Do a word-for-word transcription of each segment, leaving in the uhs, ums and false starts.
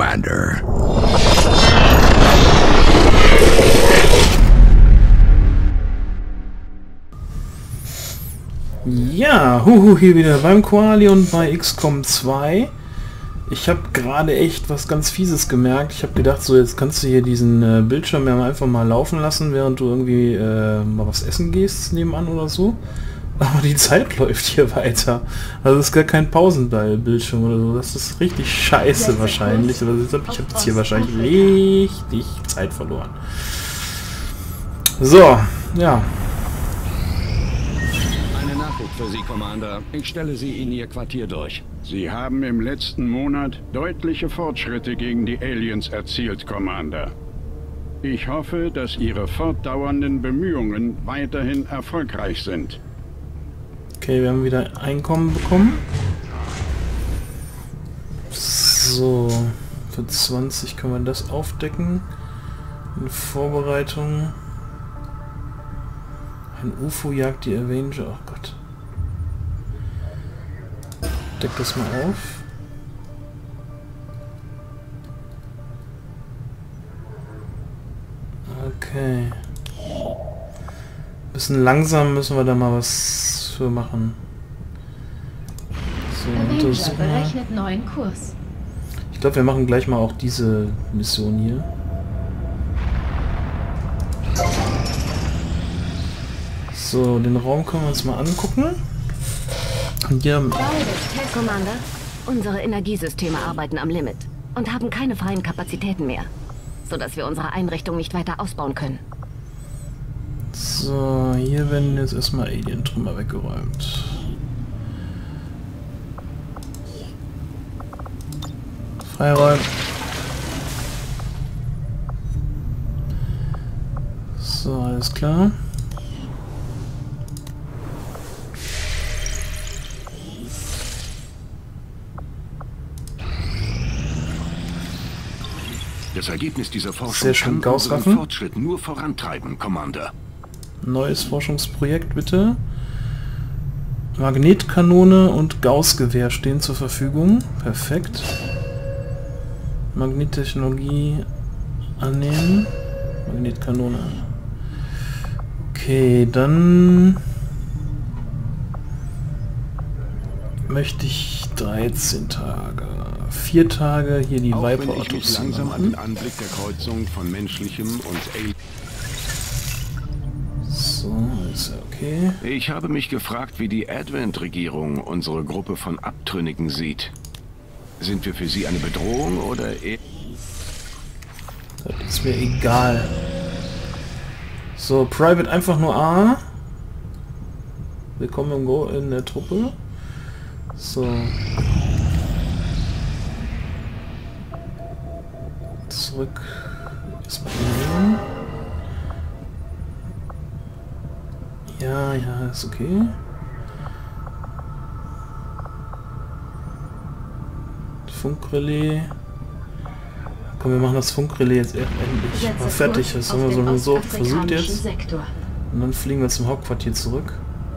Commander. Ja, huhu, hier wieder beim Koali und bei X COM zwei. Ich habe gerade echt was ganz Fieses gemerkt. Ich habe gedacht, so jetzt kannst du hier diesen äh, Bildschirm ja einfach mal laufen lassen, während du irgendwie äh, mal was essen gehst nebenan oder so. Aber die Zeit läuft hier weiter. Also es ist gar kein Pausenbildschirm oder so. Das ist richtig scheiße wahrscheinlich. Also ich habe jetzt hier wahrscheinlich richtig Zeit verloren. So, ja. Eine Nachricht für Sie, Commander. Ich stelle Sie in Ihr Quartier durch. Sie haben im letzten Monat deutliche Fortschritte gegen die Aliens erzielt, Commander. Ich hoffe, dass Ihre fortdauernden Bemühungen weiterhin erfolgreich sind. Okay, wir haben wieder Einkommen bekommen. So, für zwanzig können wir das aufdecken. In Vorbereitung. Ein U F O jagt die Avenger. Oh Gott. Deck das mal auf. Okay. Bisschen langsam müssen wir da mal was für machen. So, Avenger berechnet neuen Kurs. ich glaube, wir machen gleich mal auch diese Mission hier. So, den Raum können wir uns mal angucken. Und hier Commander, unsere Energiesysteme arbeiten am Limit und haben keine freien Kapazitäten mehr, sodass wir unsere Einrichtung nicht weiter ausbauen können. So, hier werden jetzt erstmal Alien-Trümmer weggeräumt. Freiräumen. So, alles klar. Das Ergebnis dieser Forschung Sehr schön, kann unseren Gausswaffen. Fortschritt nur vorantreiben, Commander. Neues Forschungsprojekt, bitte. Magnetkanone und Gaussgewehr stehen zur Verfügung. Perfekt. Magnettechnologie annehmen. Magnetkanone. Okay, dann möchte ich dreizehn Tage. Vier Tage hier die Auch wenn ich mich Viper-Autos langsam an machen. den Anblick der Kreuzung von menschlichem und Alien... So, ist ja okay. Ich habe mich gefragt, wie die Advent-Regierung unsere Gruppe von Abtrünnigen sieht. Sind wir für sie eine Bedrohung oder eher... Das ist mir egal. So, Private einfach nur A. Willkommen im Go in der Truppe. So. Zurück. Erstmal nehmen. Ja, ja, ist okay. Funkrelais. Komm, wir machen das Funkrelais jetzt endlich mal fertig. Das haben wir so, so oft versucht jetzt. Sektor. Und dann fliegen wir zum Hauptquartier zurück.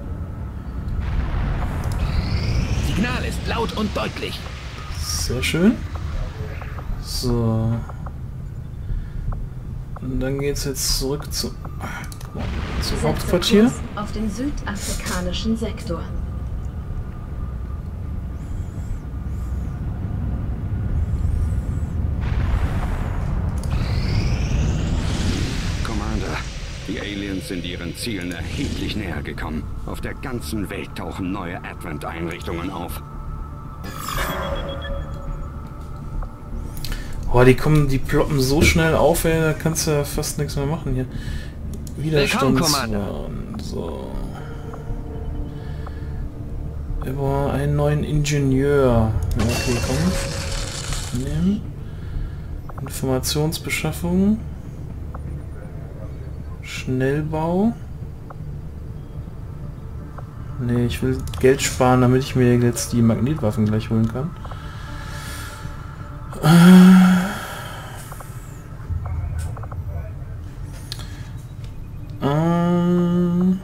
Signal ist laut und deutlich. Sehr schön. So. Und dann geht's jetzt zurück zu, zum Hauptquartier. Kurs auf den südafrikanischen Sektor. Commander, die Aliens sind ihren Zielen erheblich näher gekommen. Auf der ganzen Welt tauchen neue Advent-Einrichtungen auf. Boah, die kommen, die ploppen so schnell auf, ey, da kannst du ja fast nichts mehr machen hier. Widerstandswahn. So. Über einen neuen Ingenieur. Ja, okay, komm. Nehmen. Informationsbeschaffung. Schnellbau. Nee, ich will Geld sparen, damit ich mir jetzt die Magnetwaffen gleich holen kann. Ähm,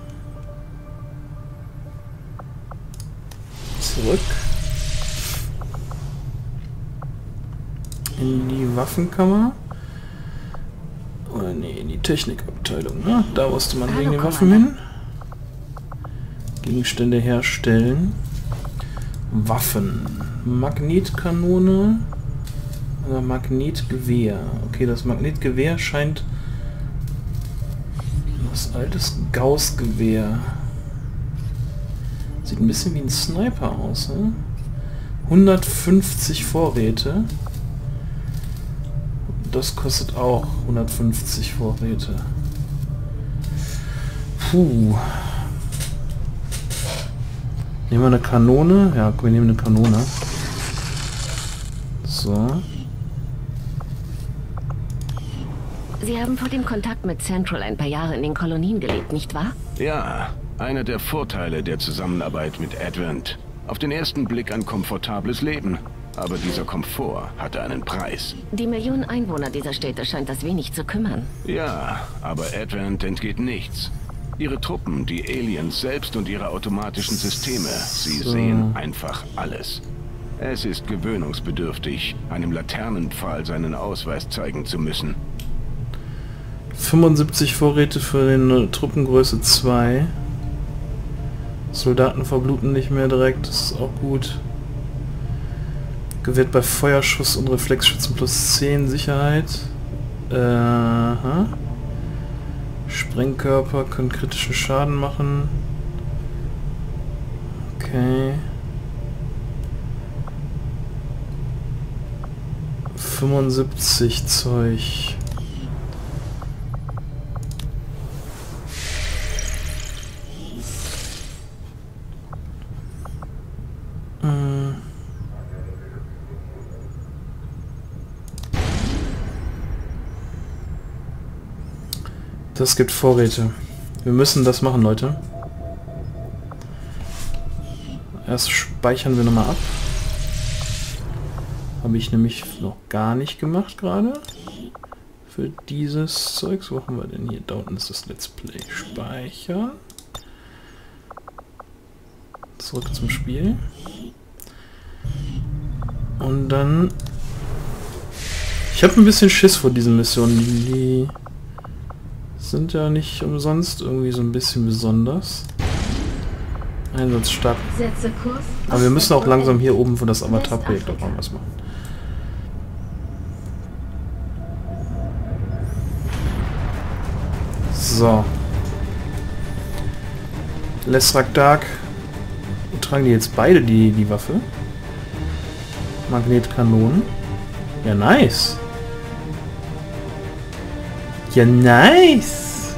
zurück. in die Waffenkammer. Oder nee, in die Technikabteilung. Ne? Da musste man wegen den Waffen hin. Gegenstände herstellen. Waffen. Magnetkanone. Oder Magnetgewehr. Okay, das Magnetgewehr scheint das altes Gauss-Gewehr. Sieht ein bisschen wie ein Sniper aus, ne? hundertfünfzig Vorräte. Das kostet auch hundertfünfzig Vorräte. Puh. Nehmen wir eine Kanone. Ja, wir nehmen eine Kanone. So. Sie haben vor dem Kontakt mit Central ein paar Jahre in den Kolonien gelebt, nicht wahr? Ja, einer der Vorteile der Zusammenarbeit mit Advent. Auf den ersten Blick ein komfortables Leben. Aber dieser Komfort hatte einen Preis. Die Millionen Einwohner dieser Städte scheint das wenig zu kümmern. Ja, aber Advent entgeht nichts. Ihre Truppen, die Aliens selbst und ihre automatischen Systeme, sie so. sehen einfach alles. Es ist gewöhnungsbedürftig, einem Laternenpfahl seinen Ausweis zeigen zu müssen. fünfundsiebzig Vorräte für den Truppengröße zwei. Soldaten verbluten nicht mehr direkt, das ist auch gut. Gewährt bei Feuerschuss und Reflexschützen plus zehn Sicherheit. Äh, aha. Sprengkörper können kritischen Schaden machen. Okay. fünfundsiebzig Zeug. Hm. Das gibt Vorräte. Wir müssen das machen, Leute. Erst speichern wir nochmal ab. Habe ich nämlich noch gar nicht gemacht gerade. Für dieses Zeugs. Wo haben wir denn hier? Da unten ist das Let's Play. Speichern. Zurück zum Spiel. Und dann... Ich habe ein bisschen Schiss vor diesen Missionen. Die sind ja nicht umsonst irgendwie so ein bisschen besonders. Einsatz starten. Setze Kurs. Aber wir müssen auch langsam hier oben für das Avatar-Projekt auch mal was machen. So. Lesrak Dark. Und tragen die jetzt beide die, die Waffe? Magnetkanonen. Ja, nice. Ja, nice.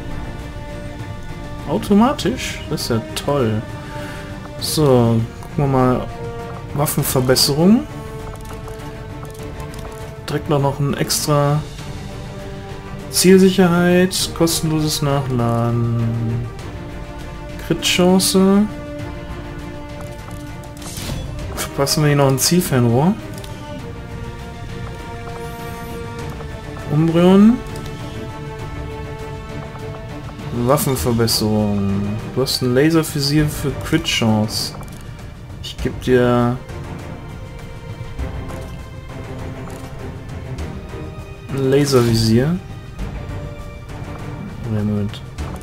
Automatisch? Das ist ja toll. So, gucken wir mal. Waffenverbesserung. Direkt noch, noch ein extra Zielsicherheit, kostenloses Nachladen. Crit-Chance. Verpassen wir hier noch ein Zielfernrohr. Umbreon. Waffenverbesserung. Du hast ein Laservisier für Crit-Chance. Ich gebe dir ein Laservisier. Moment.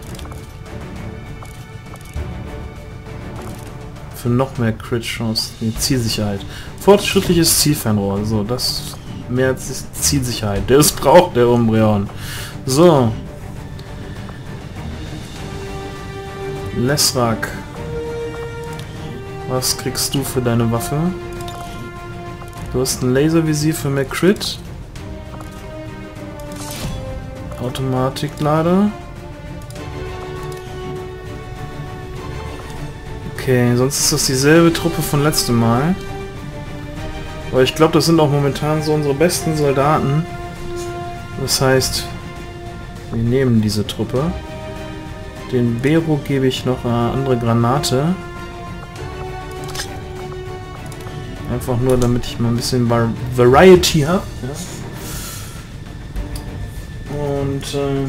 Für noch mehr Crit-Chance. Nee, Zielsicherheit. Fortschrittliches Zielfernrohr. So, das mehr als Zielsicherheit. Das braucht der Umbreon. So. Lesrak. Was kriegst du für deine Waffe? Du hast ein Laservisier für mehr Crit. Automatiklader. Okay, sonst ist das dieselbe Truppe von letztem Mal. Aber ich glaube, das sind auch momentan so unsere besten Soldaten. Das heißt, wir nehmen diese Truppe. Den Bero gebe ich noch eine andere Granate. Einfach nur, damit ich mal ein bisschen Var Variety habe. Ja. Und äh,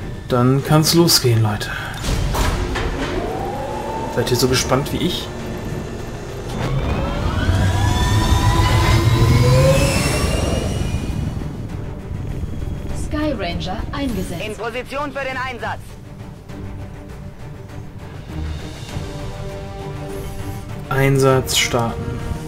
dann kann es losgehen, Leute. Seid ihr so gespannt wie ich? Ranger eingesetzt. In Position für den Einsatz. Einsatz starten.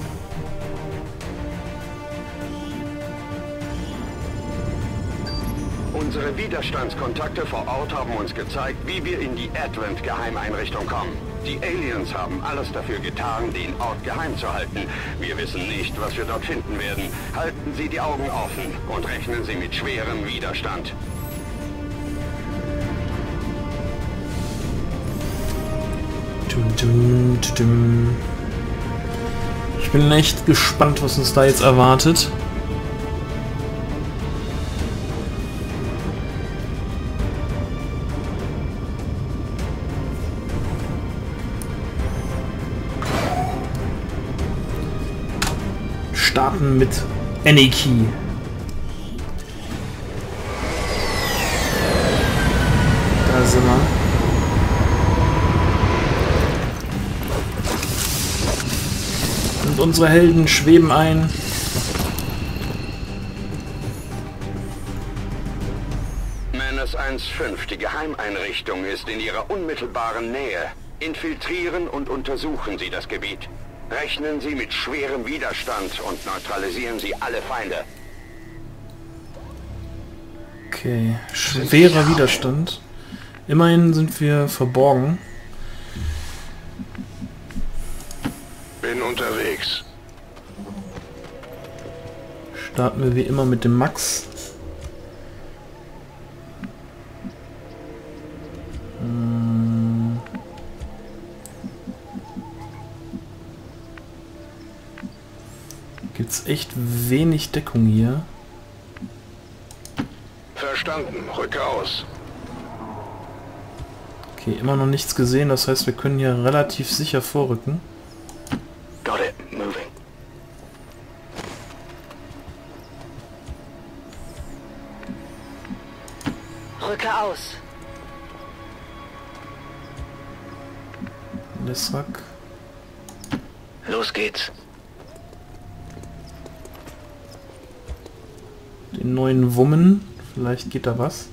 Unsere Widerstandskontakte vor Ort haben uns gezeigt, wie wir in die Advent-Geheimeinrichtung kommen. Die Aliens haben alles dafür getan, den Ort geheim zu halten. Wir wissen nicht, was wir dort finden werden. Halten Sie die Augen offen und rechnen Sie mit schwerem Widerstand. Ich bin echt gespannt, was uns da jetzt erwartet. Starten mit Aniki. Da sind wir. Und unsere Helden schweben ein. Menace eins fünf, die Geheimeinrichtung ist in Ihrer unmittelbaren Nähe. Infiltrieren und untersuchen Sie das Gebiet. Rechnen Sie mit schwerem Widerstand und neutralisieren Sie alle Feinde. Okay, schwerer Widerstand. Immerhin sind wir verborgen. Bin unterwegs. Starten wir wie immer mit dem Max. Hm. Gibt's echt wenig Deckung hier. Verstanden. Rücke aus. Okay, immer noch nichts gesehen. Das heißt, wir können hier relativ sicher vorrücken. Got it. Moving. Rücke aus. Lessrak. Los geht's. Den neuen Wummen. Vielleicht geht da was.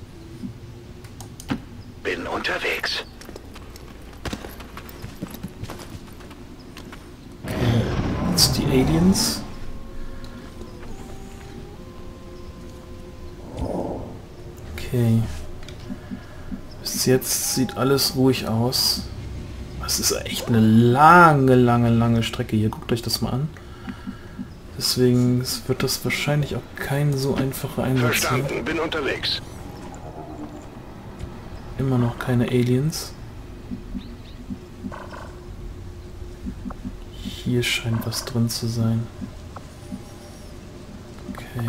Bin unterwegs. Okay, jetzt die Aliens. Okay. Bis jetzt sieht alles ruhig aus. Das ist echt eine lange, lange, lange Strecke hier. Guckt euch das mal an. Deswegen wird das wahrscheinlich auch kein so einfacher Einsatz sein. Verstanden, bin unterwegs. Immer noch keine Aliens. Hier scheint was drin zu sein. Okay.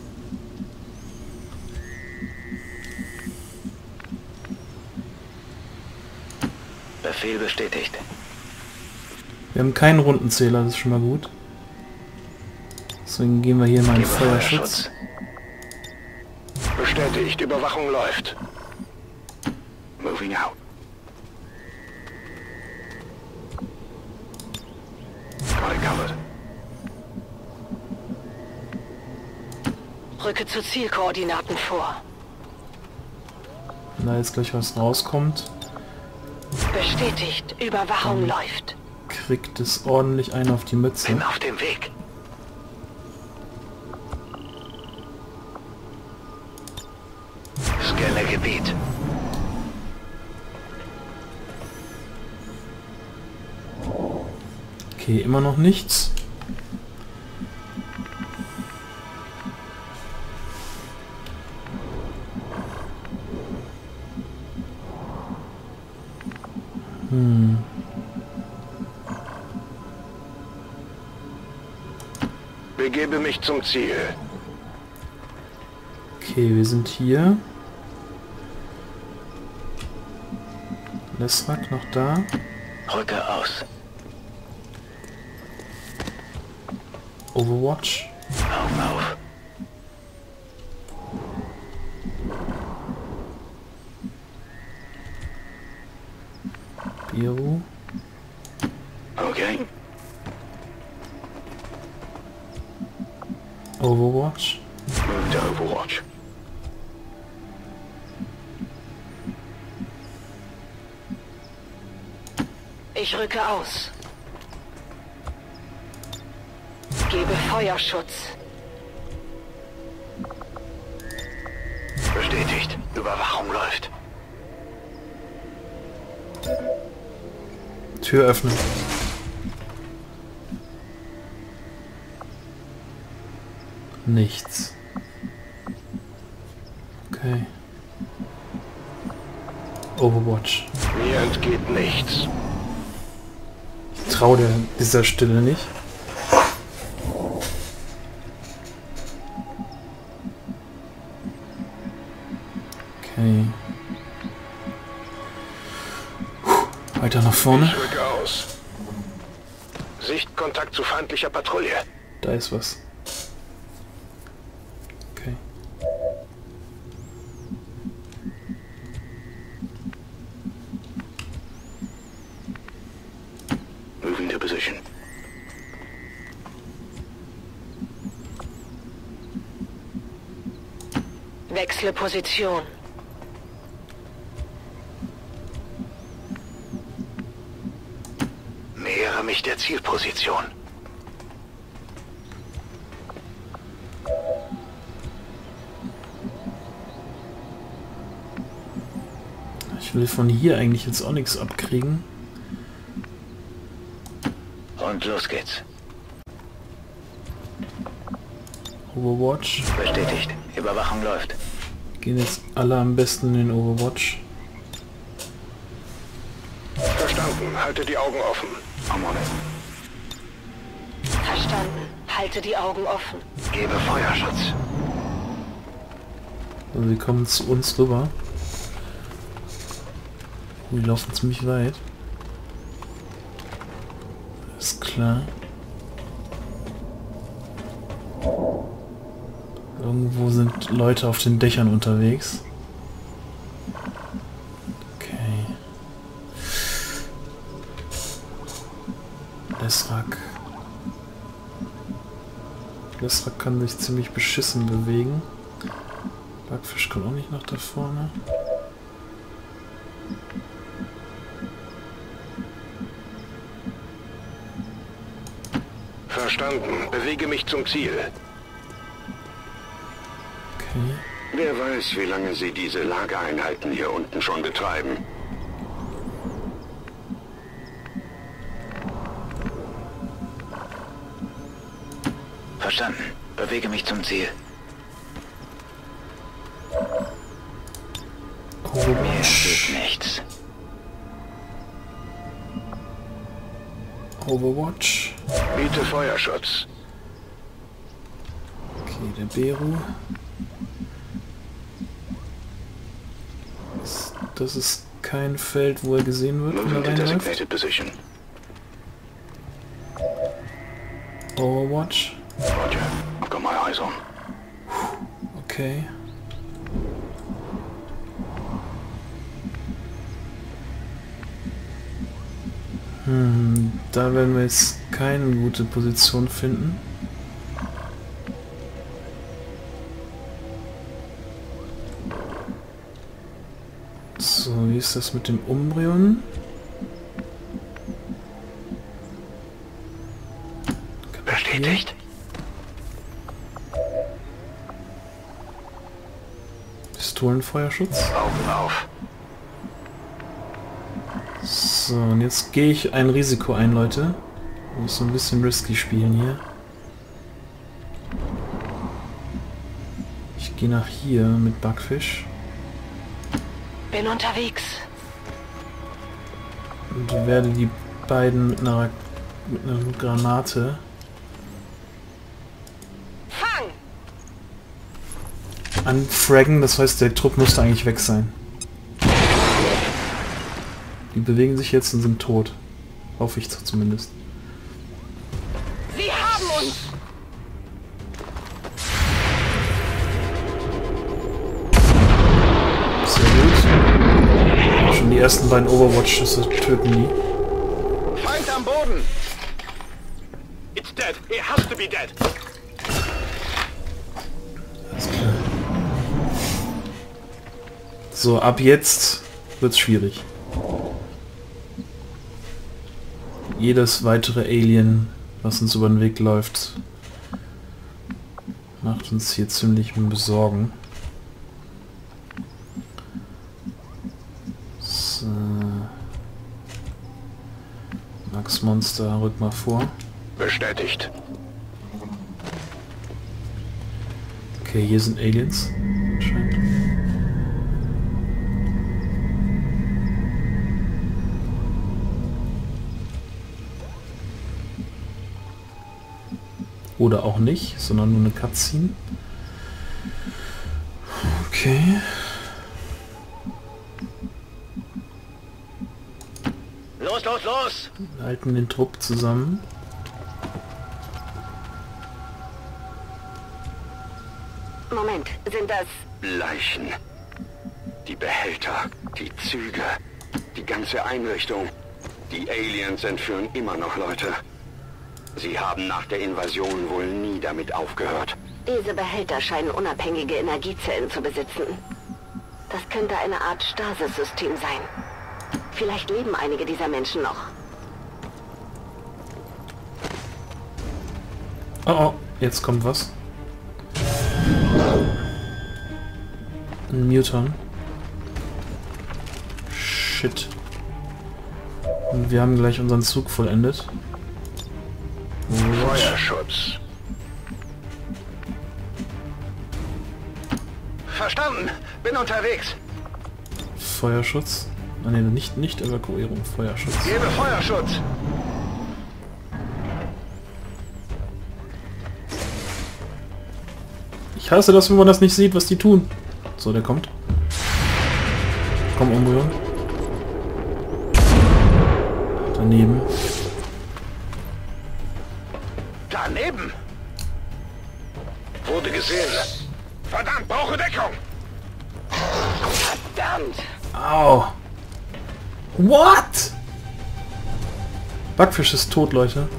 Befehl bestätigt. Wir haben keinen Rundenzähler, das ist schon mal gut. Deswegen gehen wir hier mal in Feuerschutz. Bestätigt, Überwachung läuft. Moving out. Got it covered. Rücke zu Zielkoordinaten vor. Wenn da jetzt gleich was rauskommt, Bestätigt, Überwachung Dann läuft. kriegt es ordentlich einen auf die Mütze. Bin auf dem Weg. Scanner Gebiet. Okay, immer noch nichts. Hm. Begebe mich zum Ziel. Okay, wir sind hier. Lessrak noch da. Rücke aus. Overwatch. Augen auf. Biru. Okay. Overwatch. Move to Overwatch. Ich rücke aus. Gebe Feuerschutz. Bestätigt. Überwachung läuft. Tür öffnen. Nichts. Okay. Overwatch. Mir entgeht nichts. Ich traue der dieser Stille nicht. Okay. Puh, weiter nach vorne. Ich rücke aus. Sichtkontakt zu feindlicher Patrouille. Da ist was. Okay. Moving to position. Wechsle Position. Nähere mich der Zielposition. Ich will von hier eigentlich jetzt auch nichts abkriegen. Und los geht's. Overwatch. Bestätigt. Überwachung läuft. Gehen jetzt alle am besten in den Overwatch. Verstanden. Halte die Augen offen. I'm on it. Verstanden. Halte die Augen offen. Gebe Feuerschutz. Also die kommen zu uns rüber. Die laufen ziemlich weit. Ist klar. Irgendwo sind Leute auf den Dächern unterwegs. Okay. Lesrak. Lesrak kann sich ziemlich beschissen bewegen. Backfisch kommt auch nicht nach da vorne. Verstanden. Bewege mich zum Ziel. Okay. Wer weiß, wie lange Sie diese Lagereinheiten hier unten schon betreiben. Verstanden. Bewege mich zum Ziel. Mir entgeht nichts. Overwatch. Biete Feuerschutz. Okay, der Beru. Das ist kein Feld, wo er gesehen wird, wenn er reinläuft. Position. Overwatch. Roger. I've got my eyes on. Okay. Hm, da werden wir jetzt keine gute Position finden. So, wie ist das mit dem Umbrion? Bestätigt. Pistolenfeuerschutz. Augen auf. So, und jetzt gehe ich ein Risiko ein, Leute. Ich muss so ein bisschen risky spielen hier. Ich gehe nach hier mit Backfisch. Bin unterwegs. Und werde die beiden mit einer, mit einer Granate Fang! anfraggen. Das heißt, der Trupp müsste eigentlich weg sein. Die bewegen sich jetzt und sind tot. Hoffe ich zumindest. Sie haben uns! Sehr gut. Schon die ersten beiden Overwatch-Schüsse töten die. Feind am Boden! It's dead. It has to be dead. Alles klar. So, ab jetzt wird's schwierig. jedes weitere Alien, was uns über den Weg läuft, macht uns hier ziemlich besorgen. So. Max Monster, rück mal vor. Bestätigt. Okay, hier sind Aliens. Anscheinend. Oder auch nicht, sondern nur eine Cutscene. Okay. Los, los, los! Wir halten den Trupp zusammen. Moment, sind das... Leichen. Die Behälter, die Züge, die ganze Einrichtung. Die Aliens entführen immer noch Leute. Sie haben nach der Invasion wohl nie damit aufgehört. Diese Behälter scheinen unabhängige Energiezellen zu besitzen. Das könnte eine Art Stasis-System sein. Vielleicht leben einige dieser Menschen noch. Oh, oh, jetzt kommt was. Ein Muton. Shit. Und wir haben gleich unseren Zug vollendet. Feuerschutz. Verstanden. Bin unterwegs. Feuerschutz? Ah ne, nicht, nicht Evakuierung, Feuerschutz. Gebe Feuerschutz. Ich hasse das, wenn man das nicht sieht, was die tun. So, der kommt. Komm, Umbreon. Daneben. Daneben. Wurde gesehen. Verdammt, brauche Deckung. Verdammt. Au. What? Backfisch ist tot, Leute.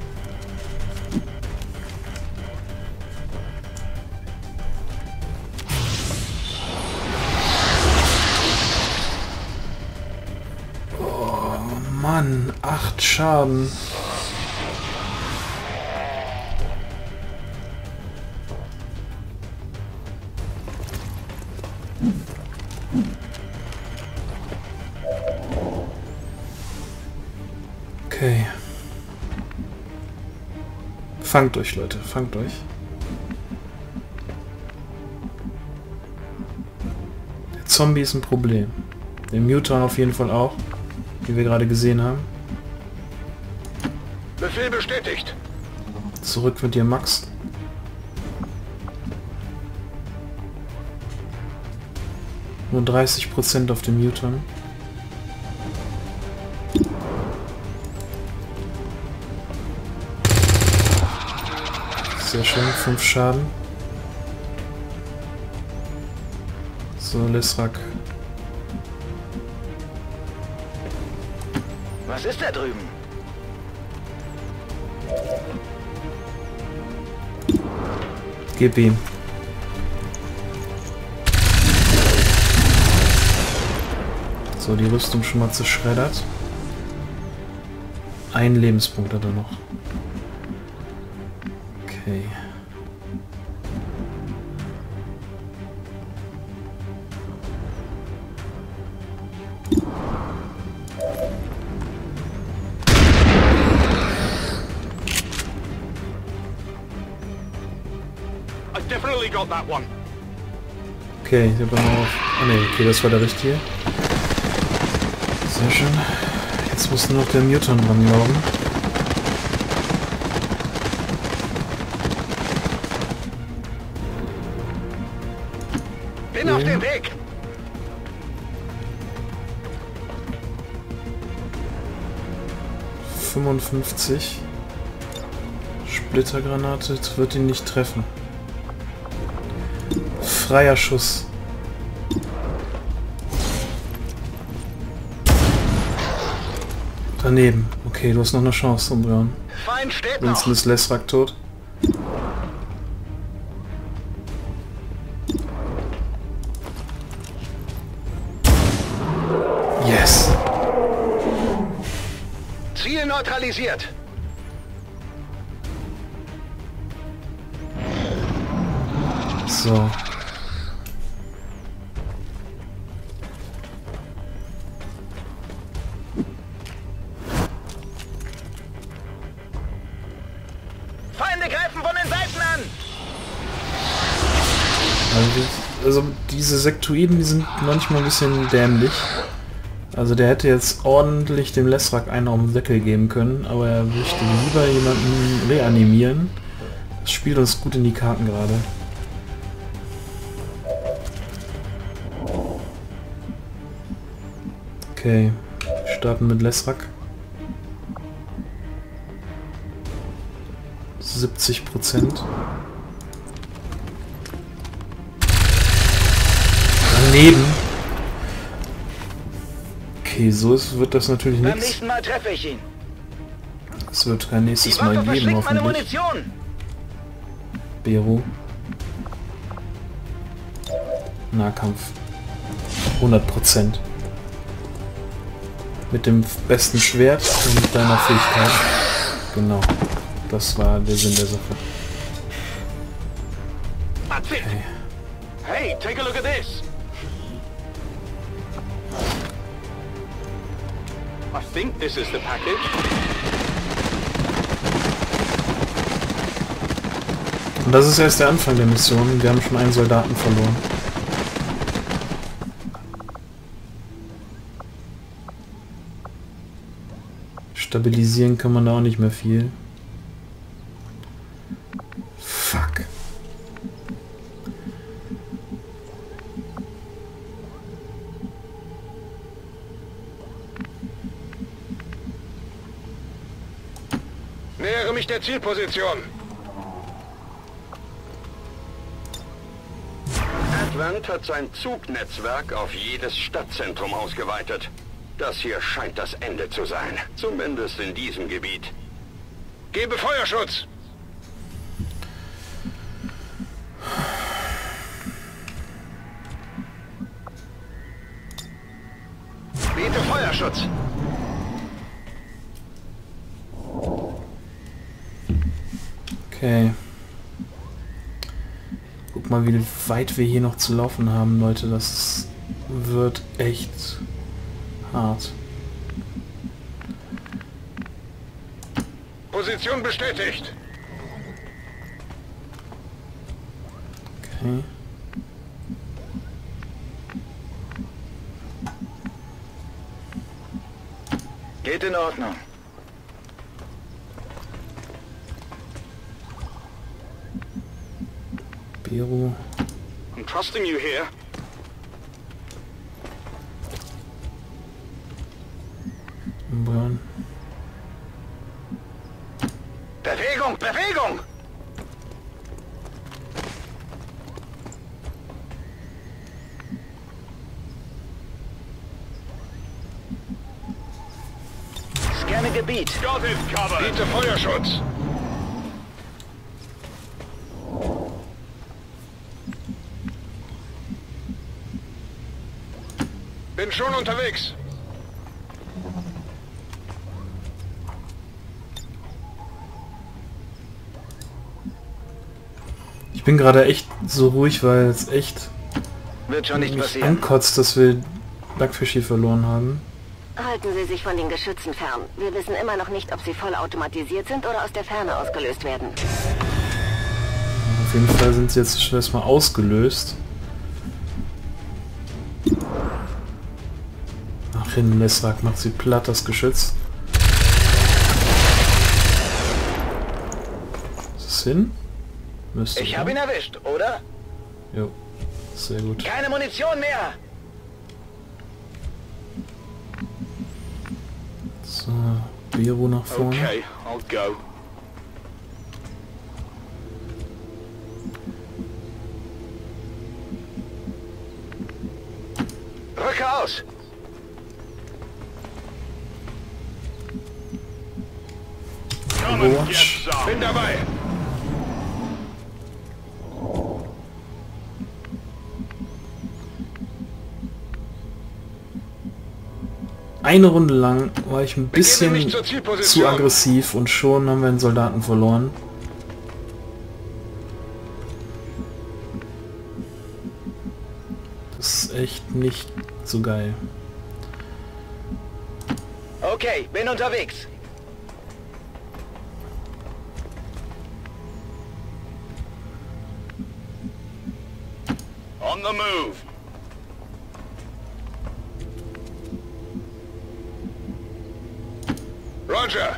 Oh Mann, acht Schaden. Okay. Fangt euch, Leute, fangt euch. Der Zombie ist ein Problem. Der Muton auf jeden Fall auch, wie wir gerade gesehen haben. Befehl bestätigt. Zurück mit dir, Max. Nur dreißig Prozent auf dem Muton. Sehr schön, fünf Schaden. So, Lysrak. Was ist da drüben? Gib ihm. So, die Rüstung schon mal zerschreddert. Ein Lebenspunkt hat er noch. Okay. I definitely got that one. Okay, hier bin auf. Ah ne, okay, das war der richtige. Sehr schön. Jetzt muss nur noch der Muton dran glauben. Bin auf dem Weg. fünfundfünfzig. Splittergranate wird ihn nicht treffen. Freier Schuss. Daneben. Okay, du hast noch eine Chance, Umbreon. Feind steht Sonst noch. ist Lysrak tot. Yes. Ziel neutralisiert. So. Feinde greifen von den Seiten an. Also, die, also diese Sektoiden, die sind manchmal ein bisschen dämlich. Also der hätte jetzt ordentlich dem Leszrak einen auf den Deckel geben können, aber er möchte lieber jemanden reanimieren. Das spielt uns gut in die Karten gerade. Okay, wir starten mit Leszrak. siebzig Prozent. Daneben. Okay, so ist, wird das natürlich Beim nichts. nächsten Mal treffe ich ihn. Es wird kein nächstes Die Mal Waffe geben, verschlingt meine hoffentlich. Munition. Beru. Nahkampf. hundert Prozent. Mit dem besten Schwert und deiner Fähigkeit. Genau. Das war der Sinn der Sache. That's it. Okay. Hey, take a look at this. I think this is the package. Und das ist erst der Anfang der Mission. Wir haben schon einen Soldaten verloren. Stabilisieren kann man da auch nicht mehr viel. Fuck. Nähere mich der Zielposition. Advent hat sein Zugnetzwerk auf jedes Stadtzentrum ausgeweitet. Das hier scheint das Ende zu sein. Zumindest in diesem Gebiet. Gebe Feuerschutz. Biete Feuerschutz. Okay. Guck mal, wie weit wir hier noch zu laufen haben, Leute. Das wird echt hart. Position bestätigt. Okay. Geht in Ordnung. Beru. I'm trusting you here. Umbran. Bewegung, Bewegung! Scanne Gebiet. Got it covered. Biete Feuerschutz. Bin schon unterwegs. Ich bin gerade echt so ruhig, weil es echt Wird schon nicht mich passieren. ankotzt, dass wir Blackfish hier verloren haben. Halten Sie sich von den Geschützen fern. Wir wissen immer noch nicht, ob sie vollautomatisiert sind oder aus der Ferne ausgelöst werden. Auf jeden Fall sind sie jetzt erstmal ausgelöst. Ach, hin, Leszrak macht sie platt, das Geschütz. Ist es hin? Müsste. Ich habe ihn erwischt, oder? Jo, sehr gut. Keine Munition mehr. So, Beru nach vorne. Okay, I'll go. Rücke aus. Overwatch. Bin dabei. eine Runde lang war ich ein bisschen zu aggressiv und schon haben wir einen Soldaten verloren. Das ist echt nicht so geil. Okay, bin unterwegs. On the move. Roger.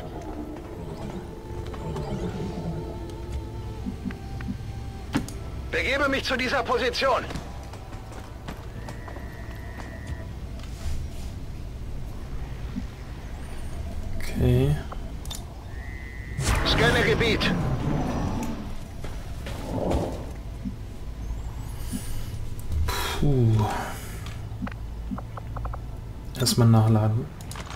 Begebe mich zu dieser Position. Okay. Scanne Gebiet. Puh. Erstmal nachladen.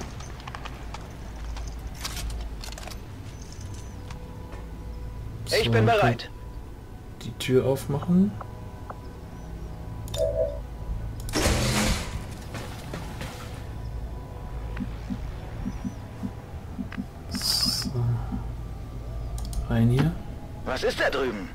Ich bin bereit. Die Tür aufmachen. So. Rein hier. Was ist da drüben?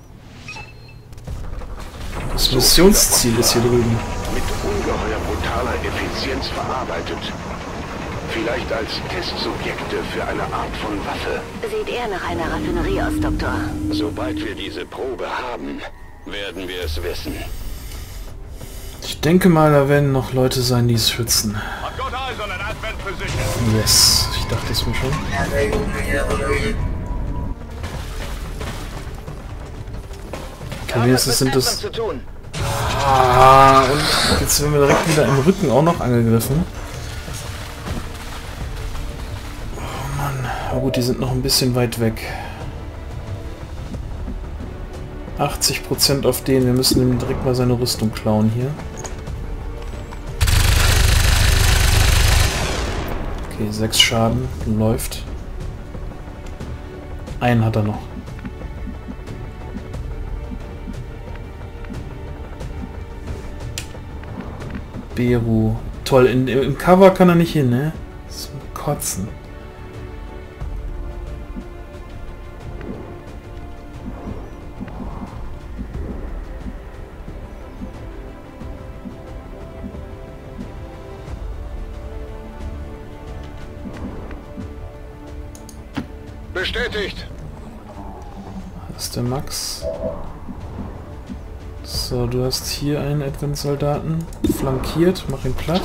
Das Missionsziel ist hier drüben. Mit ungeheuer brutaler Effizienz verarbeitet. Vielleicht als Testsubjekte für eine Art von Waffe. Sieht eher nach einer Raffinerie aus, Doktor. Sobald wir diese Probe haben, werden wir es wissen. Ich denke mal, da werden noch Leute sein, die es schützen. Yes, ich dachte es mir schon. Okay, wenigstens sind das... Ah, und jetzt werden wir direkt wieder im Rücken auch noch angegriffen. Oh Mann, aber gut, die sind noch ein bisschen weit weg. achtzig Prozent auf den, wir müssen ihm direkt mal seine Rüstung klauen hier. Okay, sechs Schaden, läuft. Einen hat er noch. Beru. Toll, in, im Cover kann er nicht hin, ne? Zum Kotzen. Bestätigt. Das ist der Max. So, du hast hier einen Advent-Soldaten flankiert. Mach ihn platt.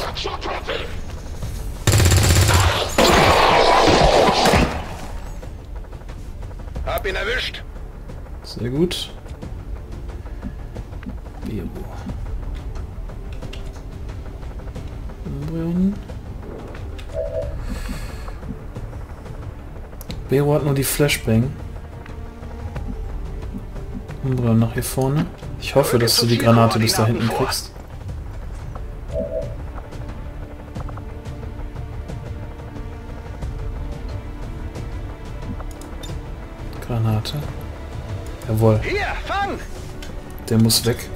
Hab ihn erwischt. Sehr gut. Beru. Umbreon. Beru hat nur die Flashbang. Umbreon nach hier vorne. Ich hoffe, dass du die Granate bis da hinten kriegst. Granate. Jawohl. Hier, fang! Der muss weg.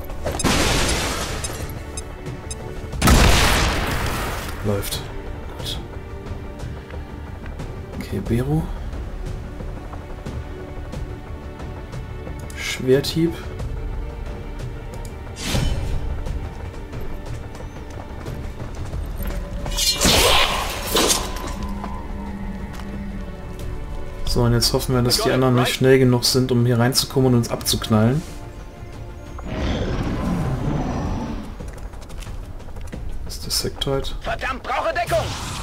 Läuft. Gut. Okay, Beru. Schwerthieb. So, und jetzt hoffen wir, dass die anderen nicht schnell genug sind, um hier reinzukommen und uns abzuknallen. Das ist der Sektoid. Verdammt, brauche Deckung!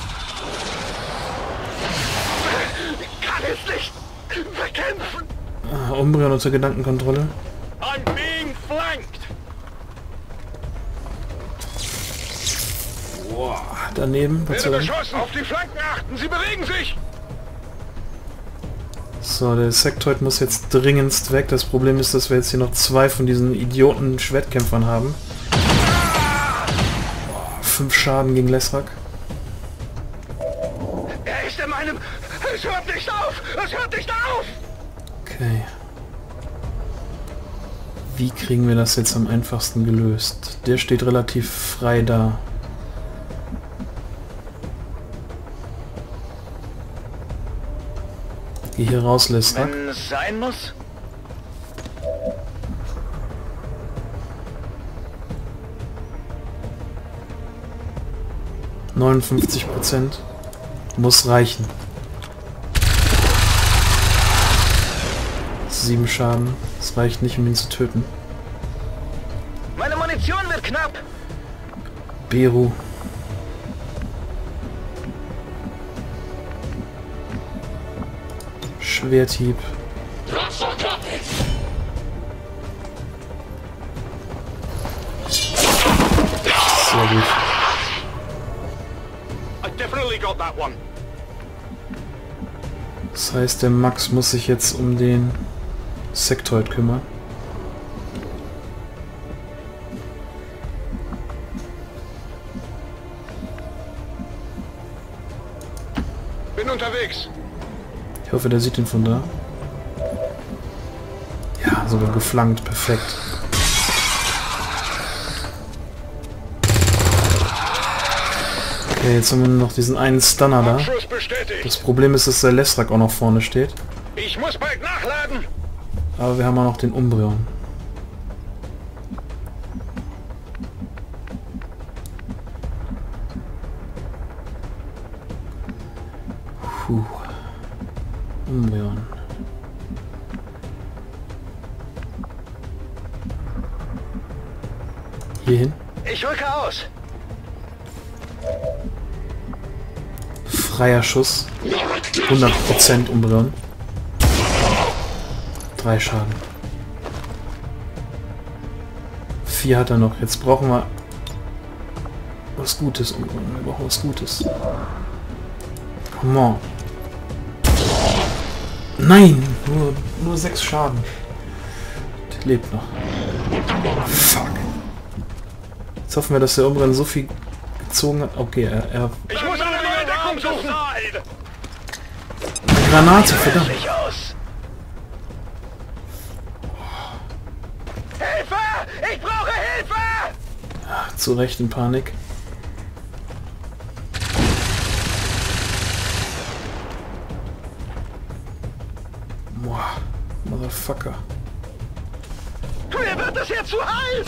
Kann es nicht bekämpfen! Ah, Umbreon unter Gedankenkontrolle. I'm being flanked! Boah, daneben. Was Werde beschossen! Auf die Flanken achten! Sie bewegen sich! So, der Sektoid muss jetzt dringendst weg. Das Problem ist, dass wir jetzt hier noch zwei von diesen idioten Schwertkämpfern haben. Boah, fünf Schaden gegen Lesrak. Er ist in meinem... Es hört nicht auf! Es hört nicht auf! Okay. Wie kriegen wir das jetzt am einfachsten gelöst? Der steht relativ frei da. Geh hier raus, Lestrak. Wenn es sein muss. neunundfünfzig Prozent. Muss reichen. Sieben Schaden. Das reicht nicht, um ihn zu töten. Meine Munition wird knapp. Beru. Schwerthieb. Sehr gut. Das heißt, der Max muss sich jetzt um den Sektoid kümmern. Bin unterwegs. Ich hoffe, der sieht ihn von da. Ja, sogar geflankt. Perfekt. Okay, jetzt haben wir noch diesen einen Stunner da. Das Problem ist, dass der Lestrak auch noch vorne steht. Ich muss bald nachladen. Aber wir haben auch noch den Umbreon. Puh. Umbreon. Hier hin. Ich rücke aus. Freier Schuss. hundert Prozent Umbreon. Drei Schaden. Vier hat er noch. Jetzt brauchen wir was Gutes. Umbreon. Wir brauchen was Gutes. Come on. Nein! Nur, nur sechs Schaden. Der lebt noch. Fuck. Jetzt hoffen wir, dass der Umbreon so viel gezogen hat. Okay, er... er Ich muss eine neue Deckung suchen. Eine Granate, verdammt. Hilfe! Ich brauche Hilfe! Ach, zu Recht in Panik. Boah, Motherfucker. Mir wird es hier zu heiß!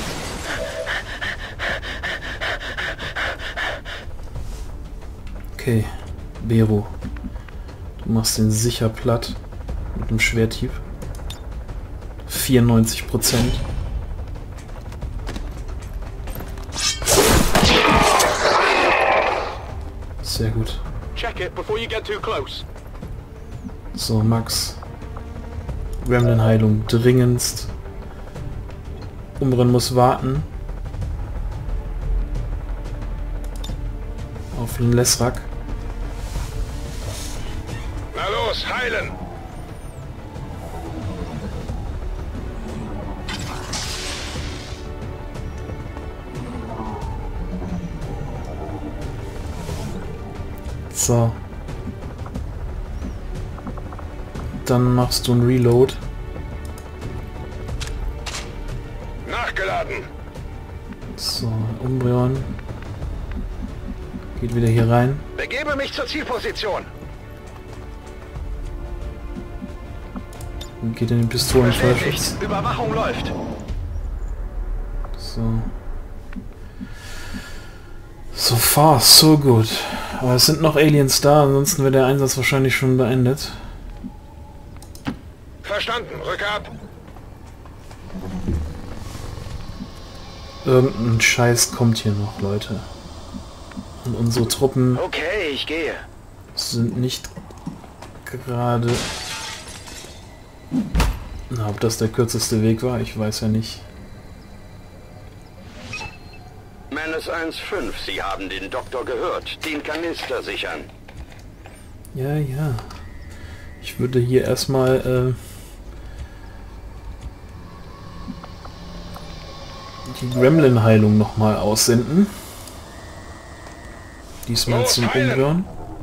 Okay, Beru. Du machst den sicher platt mit dem Schwerthieb. vierundneunzig Prozent. Sehr gut. Check it before you get too close. So, Max. Gremlin-Heilung dringendst. Umbreon muss warten. Auf den Lestrak. Na los, heilen! So. Dann machst du einen Reload. Nachgeladen! So, Umbreon. Geht wieder hier rein. Begebe mich zur Zielposition. Und geht in den Pistolenschallschutz. Überwachung läuft. So. So far, so gut. Aber es sind noch Aliens da, ansonsten wäre der Einsatz wahrscheinlich schon beendet. Verstanden, rücke ab. Irgendein Scheiß kommt hier noch, Leute. Und unsere Truppen Okay, ich gehe. sind nicht gerade... Na, ob das der kürzeste Weg war, ich weiß ja nicht. Menace eins fünf, Sie haben den Doktor gehört. Den Kanister sichern. Ja, ja. Ich würde hier erstmal äh, die Gremlin-Heilung nochmal aussenden. Diesmal Los, zum heilen! Umbreon.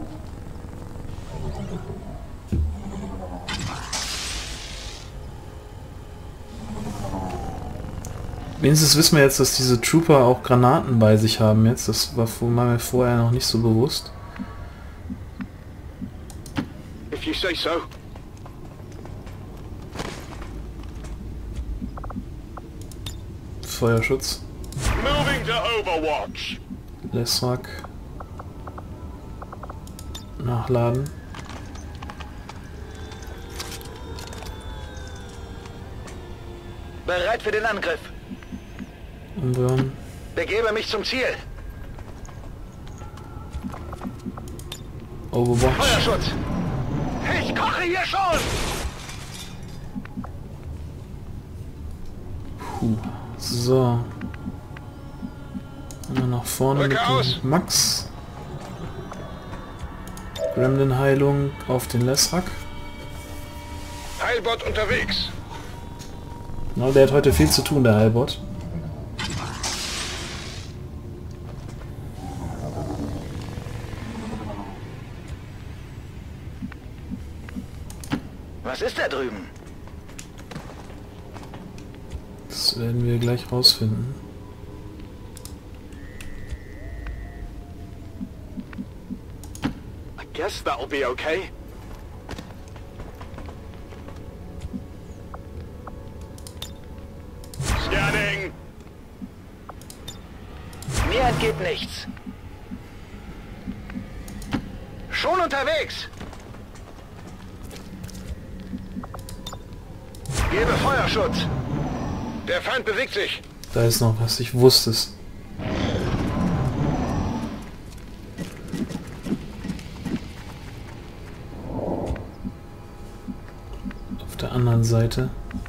Wenigstens wissen wir jetzt, dass diese Trooper auch Granaten bei sich haben jetzt. Das war mir vorher noch nicht so bewusst. If you say so. Feuerschutz. Moving to Overwatch. Lessrak. Nachladen. Bereit für den Angriff. Umrühren. Begebe mich zum Ziel. Overwatch. Feuerschutz. Ich koche hier schon. Puh. So. Einmal nach vorne Rücke mit aus. dem Max. Gremlin-Heilung auf den Lessrak. Heilbot unterwegs. Na, der hat heute viel zu tun, der Heilbot. Was ist da drüben? Das werden wir gleich rausfinden. I guess that'll be okay. Scanning. Mir entgeht nichts. Schon unterwegs. Gebe Feuerschutz. Der Feind bewegt sich. Da ist noch was, ich wusste es. Auf der anderen Seite.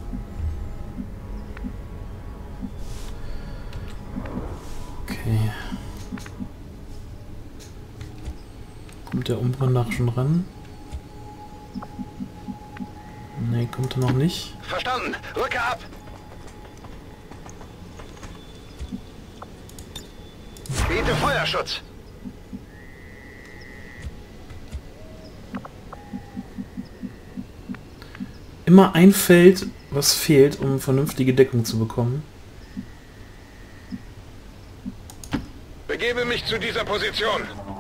Okay. Kommt der Umbrandach schon ran? Ne, kommt er noch nicht. Verstanden. Rücke ab. Biete Feuerschutz. Immer ein Feld, was fehlt, um vernünftige Deckung zu bekommen. Begebe mich zu dieser Position.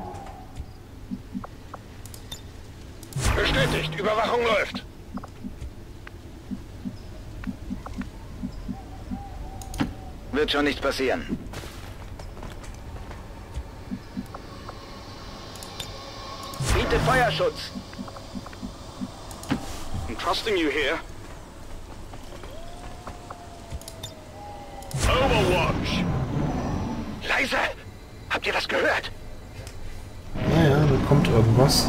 Bestätigt. Überwachung läuft. Wird schon nichts passieren. Biete Feuerschutz. I'm trusting you here. Overwatch. Leise! Habt ihr das gehört? Naja, da kommt irgendwas.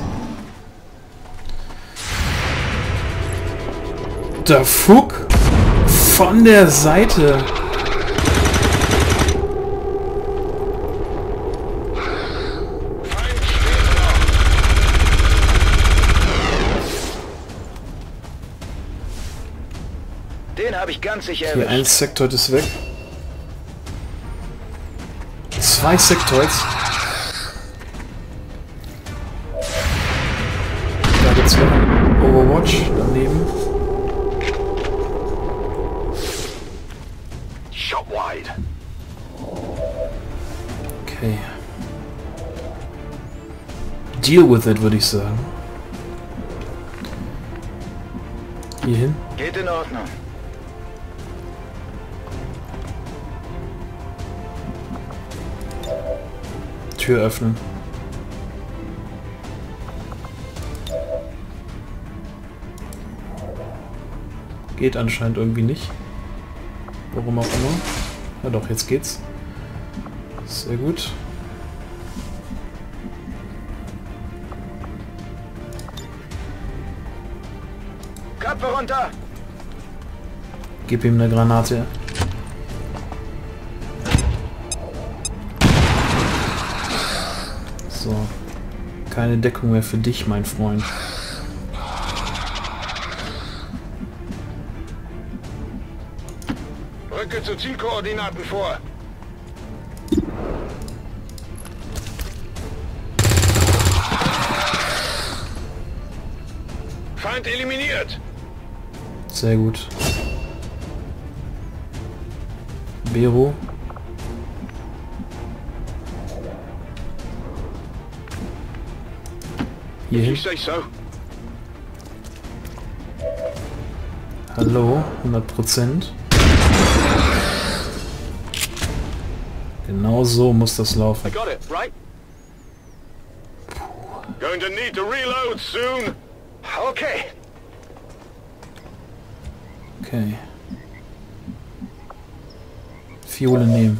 Der Fuck von der Seite. Den habe ich ganz sicher Hier, ein Sektoid ist weg. Zwei Sektoids. Da gibt's noch Overwatch daneben. Shot wide. Okay. Deal with it, würde ich sagen. Hier hin. Geht in Ordnung. Tür öffnen. Geht anscheinend irgendwie nicht. Warum auch immer. Ja doch, jetzt geht's. Sehr gut. Kappe runter! Gib ihm eine Granate. So. Keine Deckung mehr für dich, mein Freund. Rücke zu Zielkoordinaten vor. Feind eliminiert. Sehr gut. Bero. Hier hin. Ich say so. Hallo, hundert Prozent. Genau so muss das laufen. Got it, right? Going to need to reload soon. Okay. Okay. Fiole nehmen.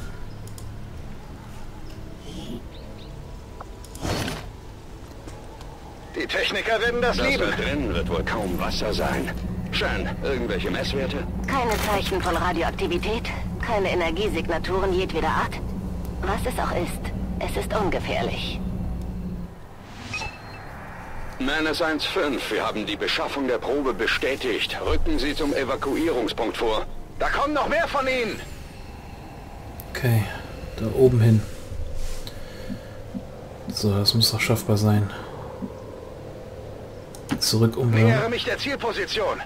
Die Techniker werden das Das lieben. da drin wird wohl kaum Wasser sein. Schön. Irgendwelche Messwerte? Keine Zeichen von Radioaktivität, keine Energiesignaturen jedweder Art. Was es auch ist, es ist ungefährlich. Menace eins fünf, wir haben die Beschaffung der Probe bestätigt. Rücken Sie zum Evakuierungspunkt vor. Da kommen noch mehr von ihnen. Okay, da oben hin. So, das muss doch schaffbar sein. Zurück umbauen. Nähere mich der Zielposition.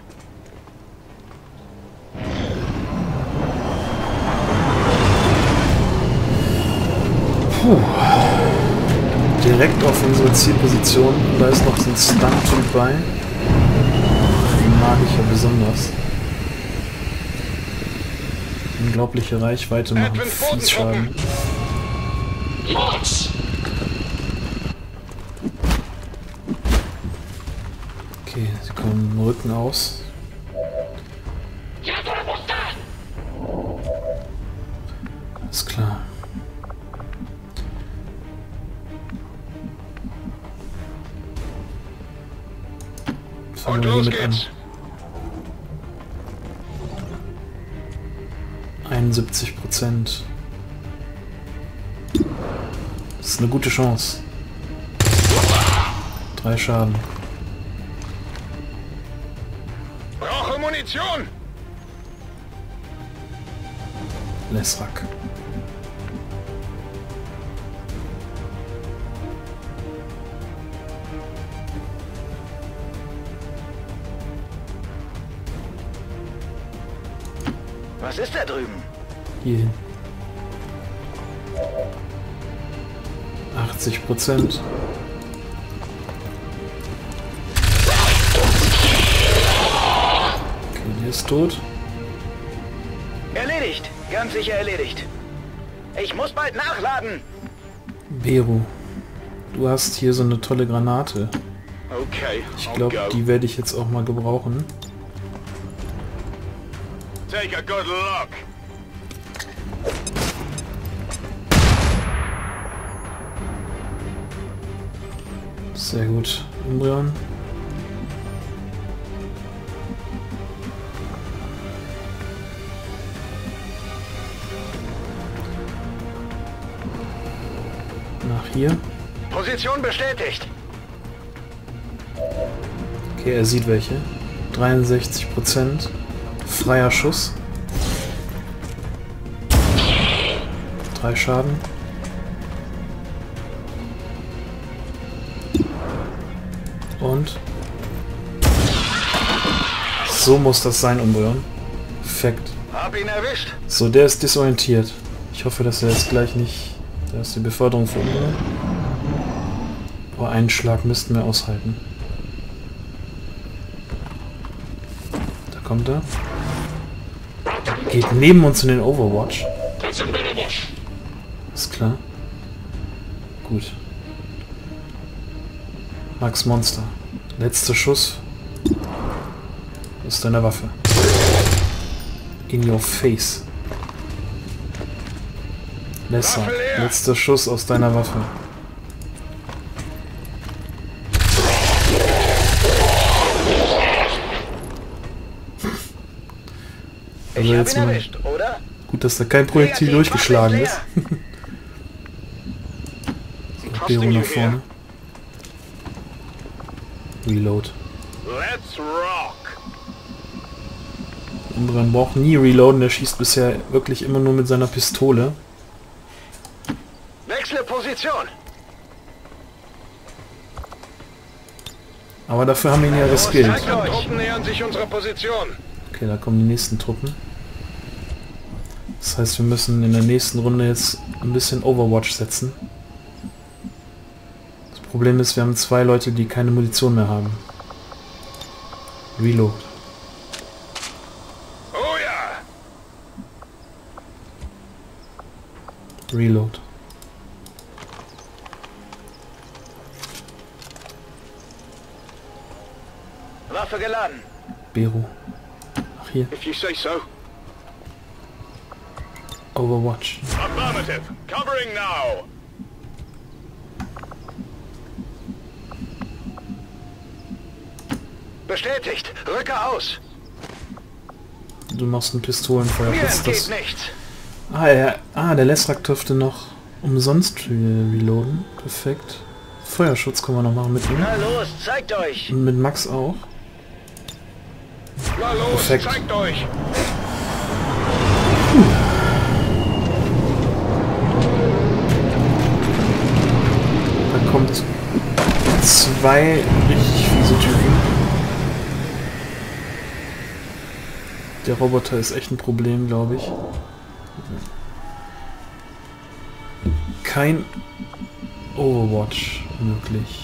Puh. Direkt auf unsere Zielposition. Da ist noch so ein Stunt-Typ bei. Den mag ich ja besonders. Unglaubliche Reichweite machen fies Schaden. Okay, sie kommen im Rücken aus. Ist klar. Fangen wir hiermit an. einundsiebzig Prozent. Das ist eine gute Chance. Drei Schaden. Brauche Munition. Lesrak. Was ist da drüben? Hierhin. achtzig Prozent. Okay, der ist tot. Erledigt. Ganz sicher erledigt. Ich muss bald nachladen. Beru, du hast hier so eine tolle Granate. Okay, Ich glaube, die werde ich jetzt auch mal gebrauchen. Take a good look. Sehr gut. Umrühren. Nach hier. Position bestätigt. Okay, er sieht welche. dreiundsechzig Prozent. Freier Schuss. Drei Schaden. Und so muss das sein, umrühren. Perfekt. Hab ihn erwischt. So, der ist disorientiert. Ich hoffe, dass er jetzt gleich nicht... Da ist die Beförderung für umrühren. Aber einen Schlag müssten wir aushalten. Da kommt er. Geht neben uns in den Overwatch. Ist klar. Gut. Max Monster. Letzter Schuss. Aus deiner Waffe. In your face. Lesser. Letzter Schuss aus deiner Waffe. Also Ich hab jetzt ihn mal erwischt, oder? gut, dass da kein Projektil Kreativ, durchgeschlagen mach ist. es Beru Trusting nach you vorne. Reload. Let's rock. Umbran braucht nie reloaden, der schießt bisher wirklich immer nur mit seiner Pistole. Wechsle Position. Aber dafür haben wir ihn ja geskillt. Zeigt euch. Truppen nähern sich unserer Position. Okay, da kommen die nächsten Truppen. Das heißt, wir müssen in der nächsten Runde jetzt ein bisschen Overwatch setzen. Das Problem ist, wir haben zwei Leute, die keine Munition mehr haben. Reload. Oh ja. Reload. Waffe geladen. Bero. Ach hier. If you say so. Overwatch. Affirmative. Covering now. Bestätigt. Rücke aus. Du machst ein Pistolenfeuer. Mir Was ist entgeht das? nichts. Ah, ja. Ah, der Lessrak dürfte noch umsonst re reloaden. Perfekt. Feuerschutz können wir noch machen mit ihm. Na los, zeigt euch. Und mit Max auch. Na los, Perfekt. zeigt euch. Da kommt zwei richtig fiese Typen. Der Roboter ist echt ein Problem, glaube ich. Kein Overwatch möglich.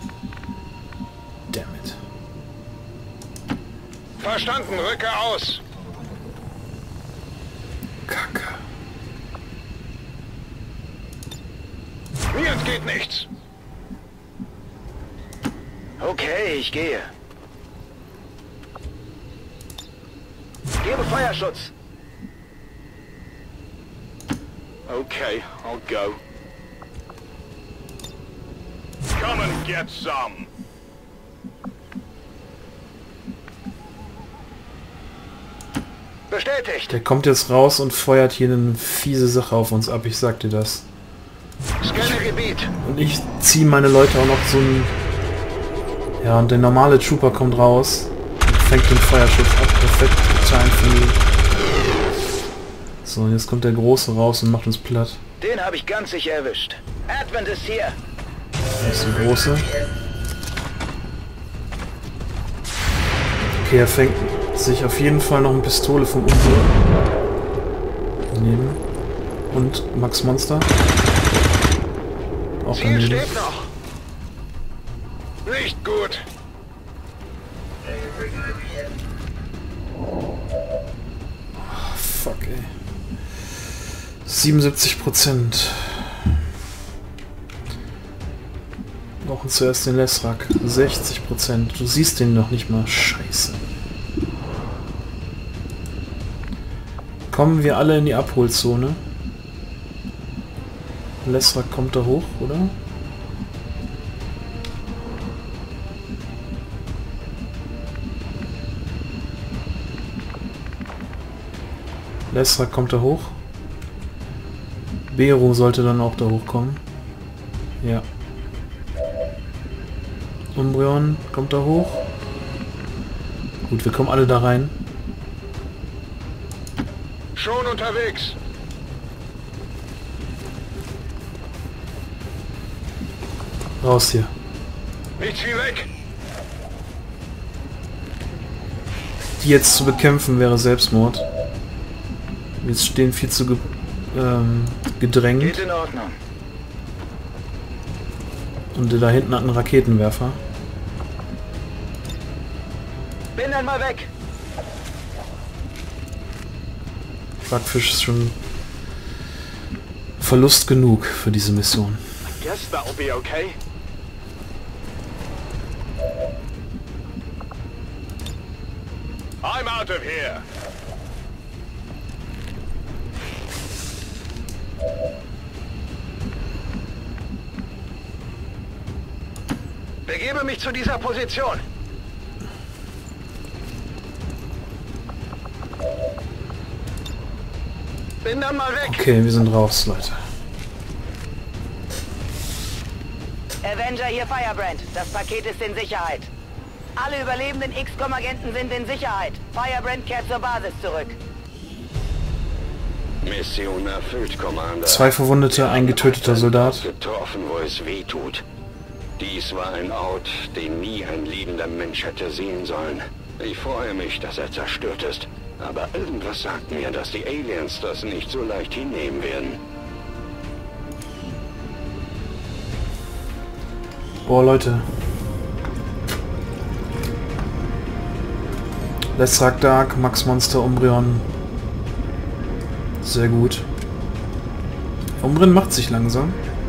Damn it. Verstanden, Rücke aus. Kacke. Mir entgeht nichts. Okay, ich gehe. Gebe Feuerschutz. Okay, I'll go. Come and get some. Bestätigt. Der kommt jetzt raus und feuert hier eine fiese Sache auf uns ab, ich sag dir das. Scanne Gebiet. Und ich ziehe meine Leute auch noch so ein... Ja, und der normale Trooper kommt raus und fängt den Feuerschutz ab. Perfekt, Time für... So, jetzt kommt der Große raus und macht uns platt. Den habe ich ganz sicher erwischt. Advent ist hier. Das ist der Große. Okay, er fängt sich auf jeden Fall noch eine Pistole vom Umbro daneben. Und Max Monster. Auch Ziel daneben. steht noch. Nicht gut. Fuck, ey. siebenundsiebzig Prozent. Brauchen zuerst den Lessrak. sechzig Prozent. Du siehst den noch nicht mal. Scheiße. Kommen wir alle in die Abholzone. Lessrak kommt da hoch, oder? Lessrak kommt da hoch. Bero sollte dann auch da hochkommen. Ja. Umbreon kommt da hoch. Gut, wir kommen alle da rein. Schon unterwegs. Raus hier. Nicht viel weg. Die jetzt zu bekämpfen wäre Selbstmord. Jetzt stehen viel zu ge ähm, gedrängt. Geht in Ordnung. Und der da hinten hat einen Raketenwerfer. Bin dann mal weg. Backfisch ist schon Verlust genug für diese Mission. Guess that'll be okay. I'm out of here. Begebe mich zu dieser Position. Bin dann mal weg. Okay, wir sind raus, Leute. Avenger hier Firebrand. Das Paket ist in Sicherheit. Alle überlebenden X COM-Agenten sind in Sicherheit. Firebrand kehrt zur Basis zurück. Mission erfüllt, Commander. Zwei Verwundete, ein getöteter Soldat. Getroffen, wo es weh tut. Dies war ein Ort, den nie ein liebender Mensch hätte sehen sollen. Ich freue mich, dass er zerstört ist. Aber irgendwas sagt mir, dass die Aliens das nicht so leicht hinnehmen werden. Boah, Leute. Lessrak Dark, Max Monster, Umbreon. Sehr gut. Umbrennen macht sich langsam.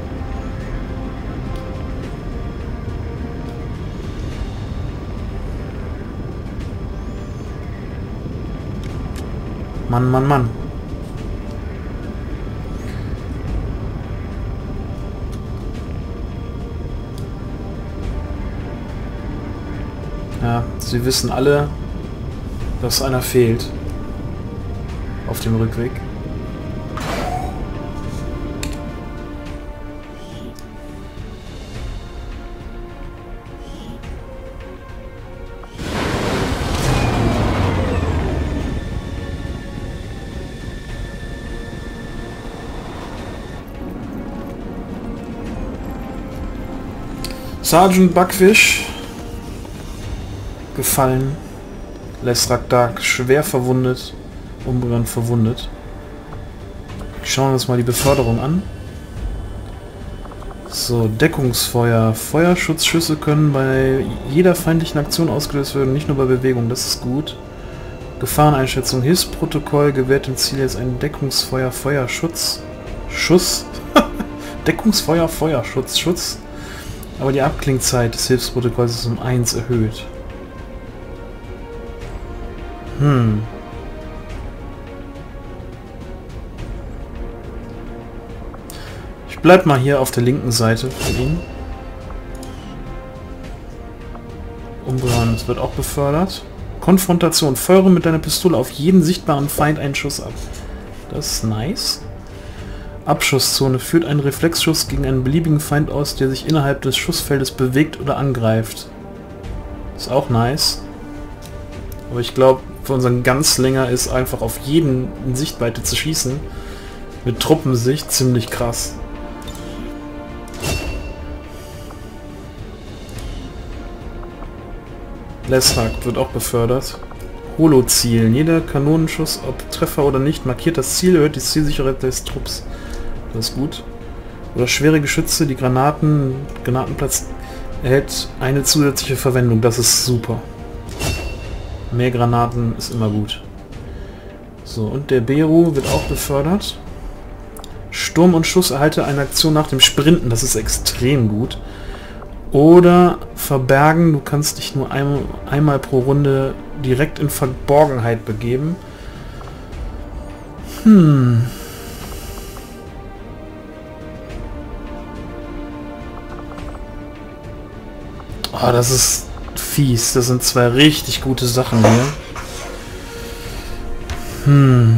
Mann, Mann, Mann. Ja, sie wissen alle, dass einer fehlt. Auf dem Rückweg. Sergeant Buckfish gefallen. Lesrak Dark schwer verwundet. Umbrennen verwundet. Schauen wir uns mal die Beförderung an. So, Deckungsfeuer. Feuerschutzschüsse können bei jeder feindlichen Aktion ausgelöst werden, nicht nur bei Bewegung. Das ist gut. Gefahreneinschätzung. Hilfsprotokoll gewährt dem Ziel jetzt ein Deckungsfeuer, Feuerschutz. Schuss. Deckungsfeuer, Feuerschutz, Schutz. Aber die Abklingzeit des Hilfsprotokolls ist um eins erhöht. Hm. Ich bleib mal hier auf der linken Seite von ihm. Umbran, es wird auch befördert. Konfrontation. Feuere mit deiner Pistole auf jeden sichtbaren Feind einen Schuss ab. Das ist nice. Abschusszone. Führt einen Reflexschuss gegen einen beliebigen Feind aus, der sich innerhalb des Schussfeldes bewegt oder angreift. Ist auch nice. Aber ich glaube, für unseren Ganzlinger ist einfach auf jeden in Sichtweite zu schießen mit Truppensicht ziemlich krass. Lesrak wird auch befördert. Holo-Zielen. Jeder Kanonenschuss, ob Treffer oder nicht, markiert das Ziel, erhöht die Zielsicherheit des Trupps. Das ist gut. Oder schwere Geschütze, die Granaten, Granatenplatz erhält eine zusätzliche Verwendung. Das ist super. Mehr Granaten ist immer gut. So, und der Beru wird auch befördert. Sturm und Schuss erhalte eine Aktion nach dem Sprinten. Das ist extrem gut. Oder verbergen. Du kannst dich nur ein, einmal pro Runde direkt in Verborgenheit begeben. Hm... Oh, das ist fies. Das sind zwei richtig gute Sachen hier. Hm.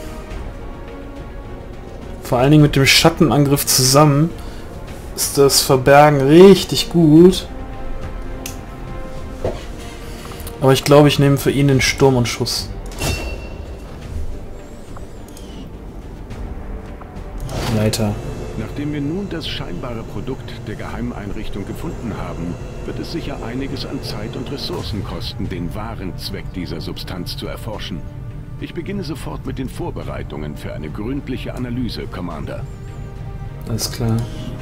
Vor allen Dingen mit dem Schattenangriff zusammen ist das Verbergen richtig gut. Aber ich glaube, ich nehme für ihn den Sturm und Schuss. Leiter. Nachdem wir nun das scheinbare Produkt der Geheimeinrichtung gefunden haben, wird es sicher einiges an Zeit und Ressourcen kosten, den wahren Zweck dieser Substanz zu erforschen. Ich beginne sofort mit den Vorbereitungen für eine gründliche Analyse, Commander. Alles klar.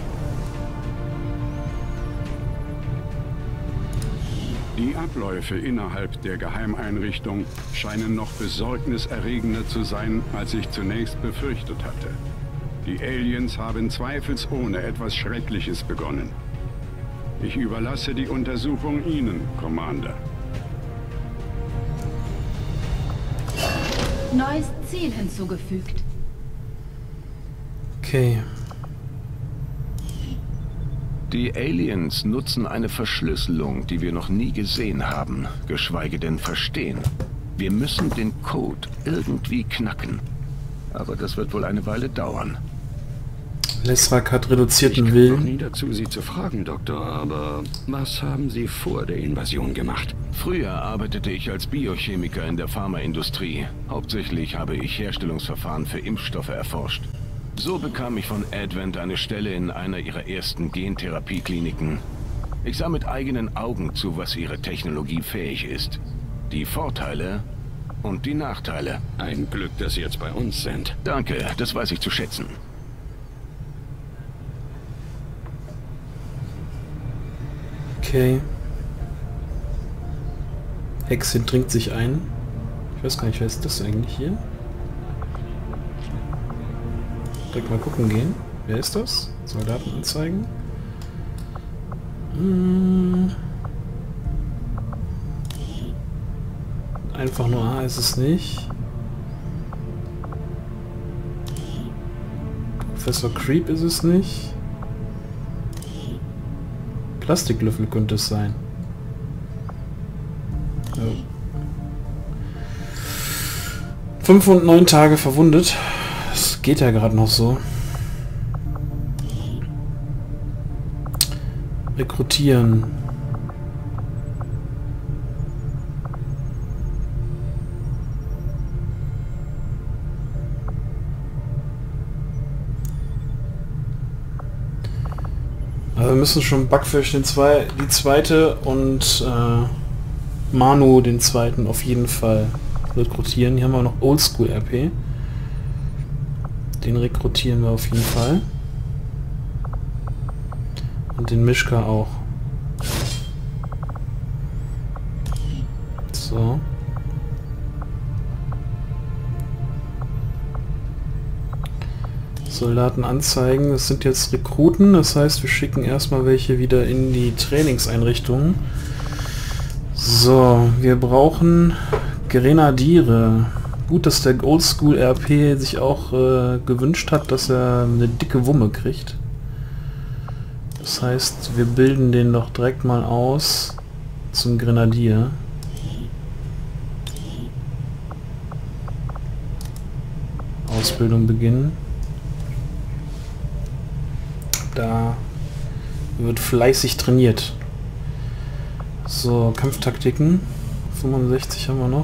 Die Abläufe innerhalb der Geheimeinrichtung scheinen noch besorgniserregender zu sein, als ich zunächst befürchtet hatte. Die Aliens haben zweifelsohne etwas Schreckliches begonnen. Ich überlasse die Untersuchung Ihnen, Commander. Neues Ziel hinzugefügt. Okay. Die Aliens nutzen eine Verschlüsselung, die wir noch nie gesehen haben, geschweige denn verstehen. Wir müssen den Code irgendwie knacken. Aber das wird wohl eine Weile dauern. Lesrak hat reduzierten Ich Willen. kam nie dazu, Sie zu fragen, Doktor, aber was haben Sie vor der Invasion gemacht? Früher arbeitete ich als Biochemiker in der Pharmaindustrie. Hauptsächlich habe ich Herstellungsverfahren für Impfstoffe erforscht. So bekam ich von Advent eine Stelle in einer ihrer ersten Gentherapiekliniken. Ich sah mit eigenen Augen zu, was ihre Technologie fähig ist. Die Vorteile und die Nachteile. Ein Glück, dass Sie jetzt bei uns sind. Danke, das weiß ich zu schätzen. Okay. Exit dringt sich ein. Ich weiß gar nicht, wer ist das eigentlich hier? Direkt mal gucken gehen. Wer ist das? Soldaten anzeigen. Hm. Einfach nur A ist es nicht. Professor Creep ist es nicht. Plastiklöffel könnte es sein. Ja. Fünf und neun Tage verwundet. Das geht ja gerade noch so. Rekrutieren. Also wir müssen schon Backfisch den zwei, die zweite und äh, Manu den zweiten auf jeden Fall rekrutieren. Hier haben wir noch Oldschool R P. Den rekrutieren wir auf jeden Fall. Und den Mischka auch. So. Soldaten anzeigen. Das sind jetzt Rekruten. Das heißt, wir schicken erstmal welche wieder in die Trainingseinrichtungen. So, wir brauchen Grenadiere. Gut, dass der Oldschool R P sich auch äh, gewünscht hat, dass er eine dicke Wumme kriegt. Das heißt, wir bilden den doch direkt mal aus zum Grenadier. Ausbildung beginnen. Da wird fleißig trainiert. So, Kampftaktiken. fünfundsechzig haben wir noch.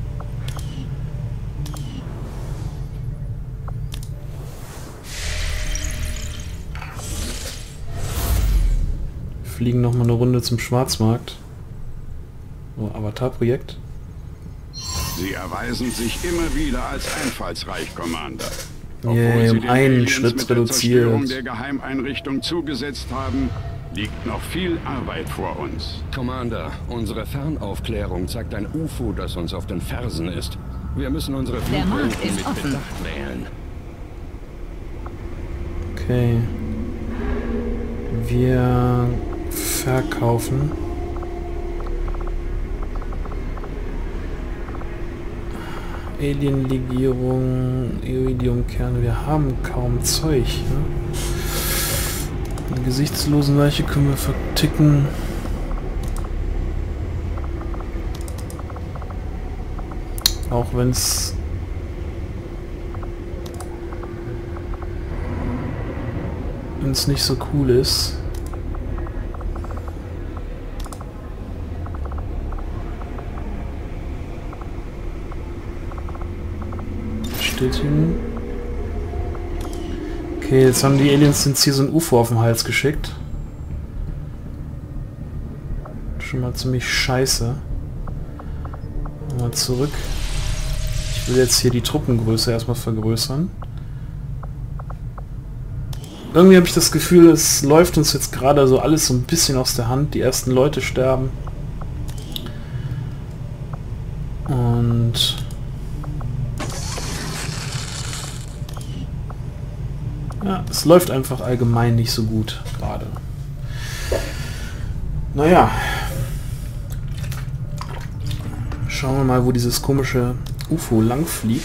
Fliegen noch mal eine Runde zum Schwarzmarkt. Oh, Avatar-Projekt. Sie erweisen sich immer wieder als einfallsreich, Commander. Obwohl yeah, sie um den einen Aliens Schritt mit der Zerstörung reduziert. der Geheimeinrichtung zugesetzt haben, liegt noch viel Arbeit vor uns. Commander, unsere Fernaufklärung zeigt ein U F O, das uns auf den Fersen ist. Wir müssen unsere Der Markt Flugrouten ist mit offen. Bedacht wählen. Okay. Wir verkaufen. Alien-Legierung, Iridium-Kerne. Wir haben kaum Zeug. Ne? Die gesichtslosen Leiche können wir verticken. Auch wenn es wenn es nicht so cool ist. Steht hin. Okay, jetzt haben die Aliens uns hier so ein U F O auf den Hals geschickt. Schon mal ziemlich scheiße. Mal zurück. Ich will jetzt hier die Truppengröße erstmal vergrößern. Irgendwie habe ich das Gefühl, es läuft uns jetzt gerade so alles so ein bisschen aus der Hand. Die ersten Leute sterben. Und ja, es läuft einfach allgemein nicht so gut gerade. Naja. Schauen wir mal, wo dieses komische U F O lang fliegt.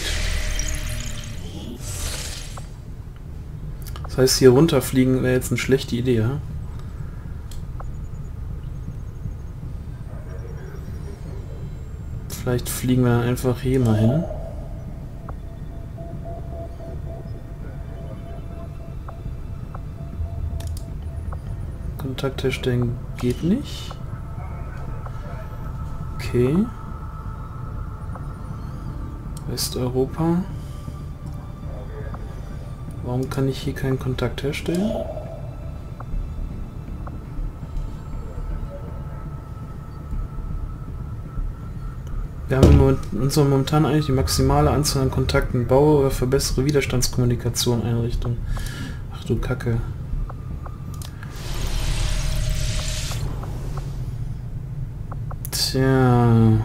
Das heißt, hier runterfliegen wäre jetzt eine schlechte Idee, ja? Vielleicht fliegen wir dann einfach hier mal hin. Kontakt herstellen geht nicht. Okay. Westeuropa. Warum kann ich hier keinen Kontakt herstellen? Wir haben in unserer momentan eigentlich die maximale Anzahl an Kontakten. Baue oder verbessere Widerstandskommunikation Einrichtung. Ach du Kacke. Tja.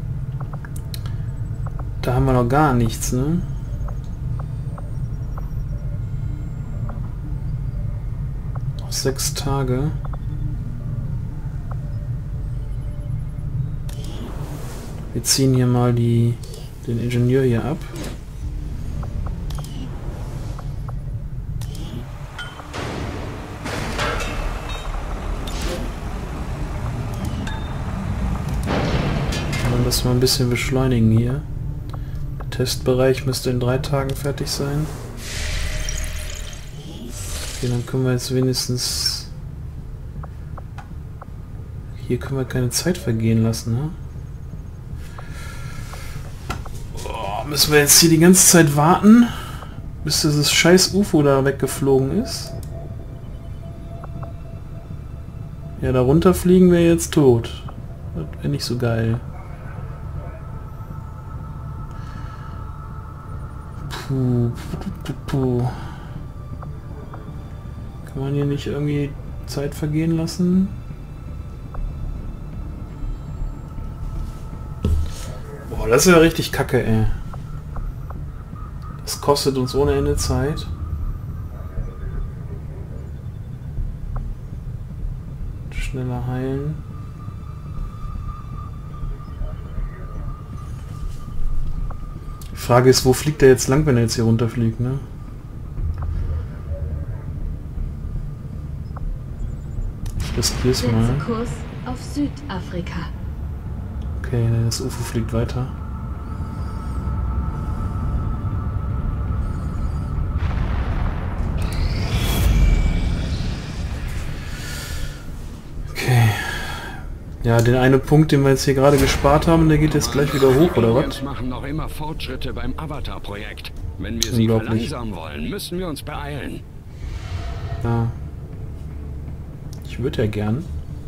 Da haben wir noch gar nichts, ne? bis sechs Tage. Wir ziehen hier mal die, den Ingenieur hier ab. Und das mal ein bisschen beschleunigen hier. Der Testbereich müsste in drei Tagen fertig sein. Okay, dann können wir jetzt wenigstens... Hier können wir keine Zeit vergehen lassen, ne? Oh, müssen wir jetzt hier die ganze Zeit warten, bis dieses scheiß U F O da weggeflogen ist? Ja, darunter fliegen wir jetzt tot. Das wäre nicht so geil. Puh, puh, puh, puh. Kann man hier nicht irgendwie Zeit vergehen lassen? Boah, das ist ja richtig kacke, ey. Das kostet uns ohne Ende Zeit. Schneller heilen. Die Frage ist, wo fliegt er jetzt lang, wenn er jetzt hier runterfliegt, ne? Ich riskier's mal. Kurs auf Südafrika. Okay, das U F O fliegt weiter. Okay. Ja, den einen Punkt, den wir jetzt hier gerade gespart haben, der geht jetzt gleich wieder hoch, oder was? Wir machen noch immer Fortschritte beim Avatar-Projekt. Wenn wir sie verlangsamen wollen, müssen wir uns beeilen. Ja. Ich würde ja gern.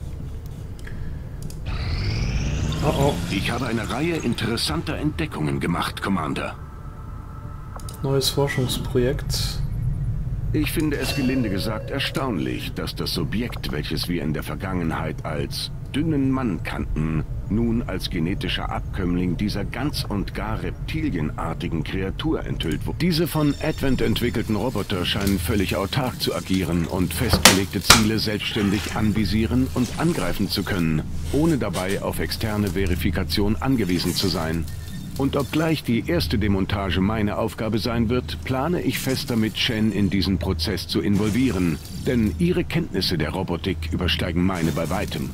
Oh oh. Ich habe eine Reihe interessanter Entdeckungen gemacht, Commander. Neues Forschungsprojekt. Ich finde es gelinde gesagt erstaunlich, dass das Subjekt, welches wir in der Vergangenheit als dünnen Mann kannten, nun als genetischer Abkömmling dieser ganz und gar reptilienartigen Kreatur enthüllt wurde. Diese von Advent entwickelten Roboter scheinen völlig autark zu agieren und festgelegte Ziele selbstständig anvisieren und angreifen zu können, ohne dabei auf externe Verifikation angewiesen zu sein. Und obgleich die erste Demontage meine Aufgabe sein wird, plane ich fest damit, Shen in diesen Prozess zu involvieren, denn ihre Kenntnisse der Robotik übersteigen meine bei weitem.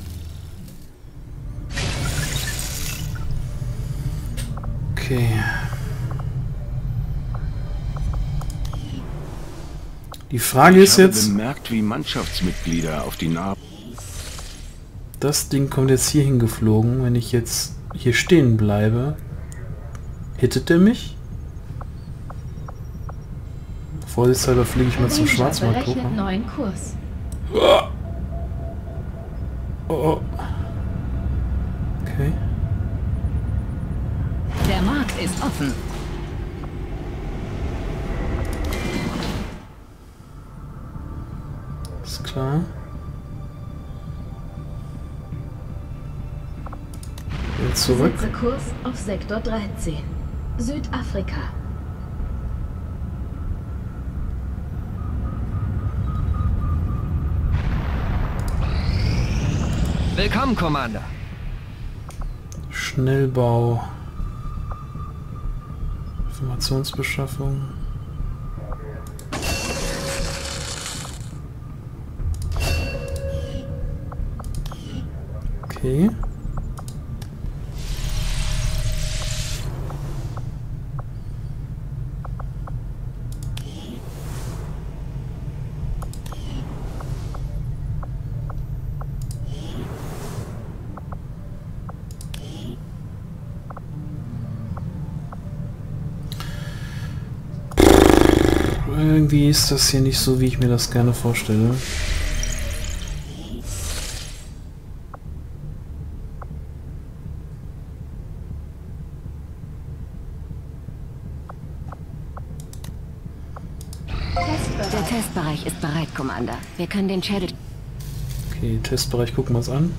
Okay. Die Frage ist jetzt... Ich habe bemerkt, wie Mannschaftsmitglieder auf die Narben... Das Ding kommt jetzt hier hingeflogen. Wenn ich jetzt hier stehen bleibe, hittet der mich? Vorsichtshalber fliege ich mal zum Schwarzmarktgucker. Neuen Kurs. Oh. Oh. Okay. Der Markt ist offen. Ist klar. Jetzt zurück. Setze Kurs auf Sektor dreizehn. Südafrika. Willkommen, Commander. Schnellbau. Informationsbeschaffung. Okay. Irgendwie ist das hier nicht so, wie ich mir das gerne vorstelle. Der Testbereich ist bereit, Commander. Wir können den Schädel... Okay, Testbereich, gucken wir uns an.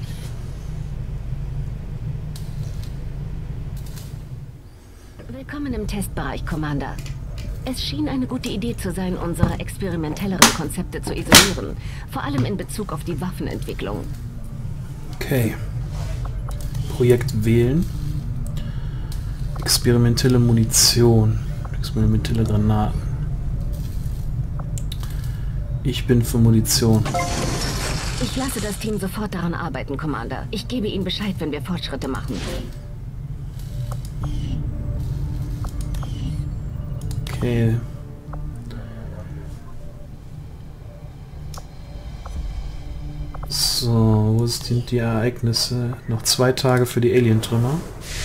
Willkommen im Testbereich, Commander. Es schien eine gute Idee zu sein, unsere experimentelleren Konzepte zu isolieren. Vor allem in Bezug auf die Waffenentwicklung. Okay. Projekt wählen. Experimentelle Munition. Experimentelle Granaten. Ich bin für Munition. Ich lasse das Team sofort daran arbeiten, Commander. Ich gebe Ihnen Bescheid, wenn wir Fortschritte machen. Okay. So, wo sind die Ereignisse? Noch zwei Tage für die Alien-Trümmer.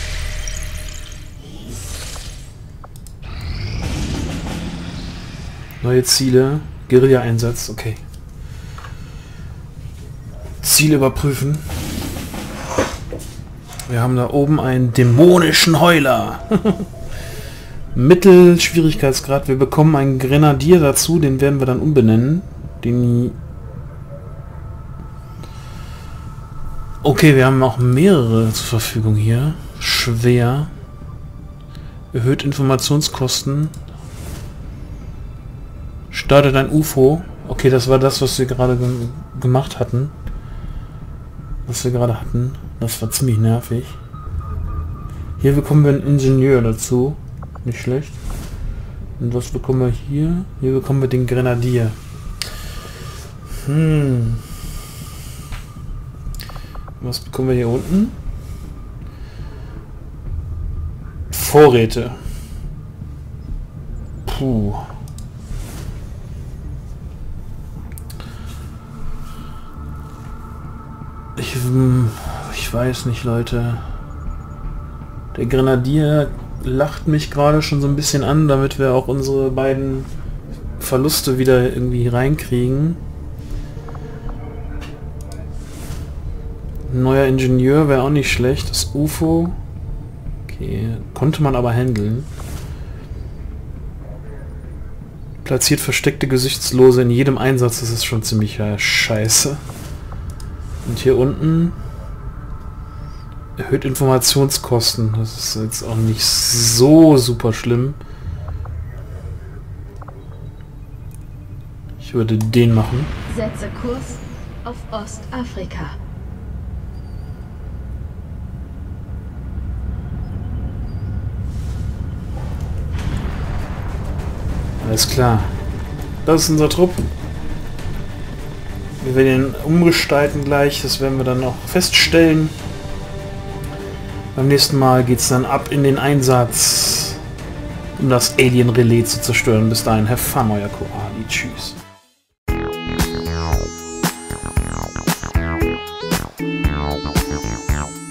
Neue Ziele. Guerilla-Einsatz, okay. Ziel überprüfen. Wir haben da oben einen dämonischen Heuler. Mittelschwierigkeitsgrad. Wir bekommen einen Grenadier dazu, den werden wir dann umbenennen. Den okay, wir haben auch mehrere zur Verfügung hier. Schwer. Erhöht Informationskosten. Startet ein U F O. Okay, das war das, was wir gerade ge gemacht hatten. Was wir gerade hatten. Das war ziemlich nervig. Hier bekommen wir einen Ingenieur dazu. Nicht schlecht. Und was bekommen wir hier? Hier bekommen wir den Grenadier. Hm. Was bekommen wir hier unten? Vorräte. Puh. Ich, ich weiß nicht, Leute. Der Grenadier lacht mich gerade schon so ein bisschen an, damit wir auch unsere beiden Verluste wieder irgendwie reinkriegen. Ein neuer Ingenieur wäre auch nicht schlecht. Das U F O. Okay, konnte man aber handeln. Platziert versteckte Gesichtslose in jedem Einsatz. Das ist schon ziemlich ja, scheiße. Und hier unten erhöht Informationskosten. Das ist jetzt auch nicht so super schlimm. Ich würde den machen. Setze Kurs auf Ostafrika. Alles klar. Das ist unser Trupp. Wir werden ihn umgestalten gleich. Das werden wir dann noch feststellen. Beim nächsten Mal geht es dann ab in den Einsatz, um das Alien-Relais zu zerstören. Bis dahin, have fun, euer Koali. Tschüss. Meow.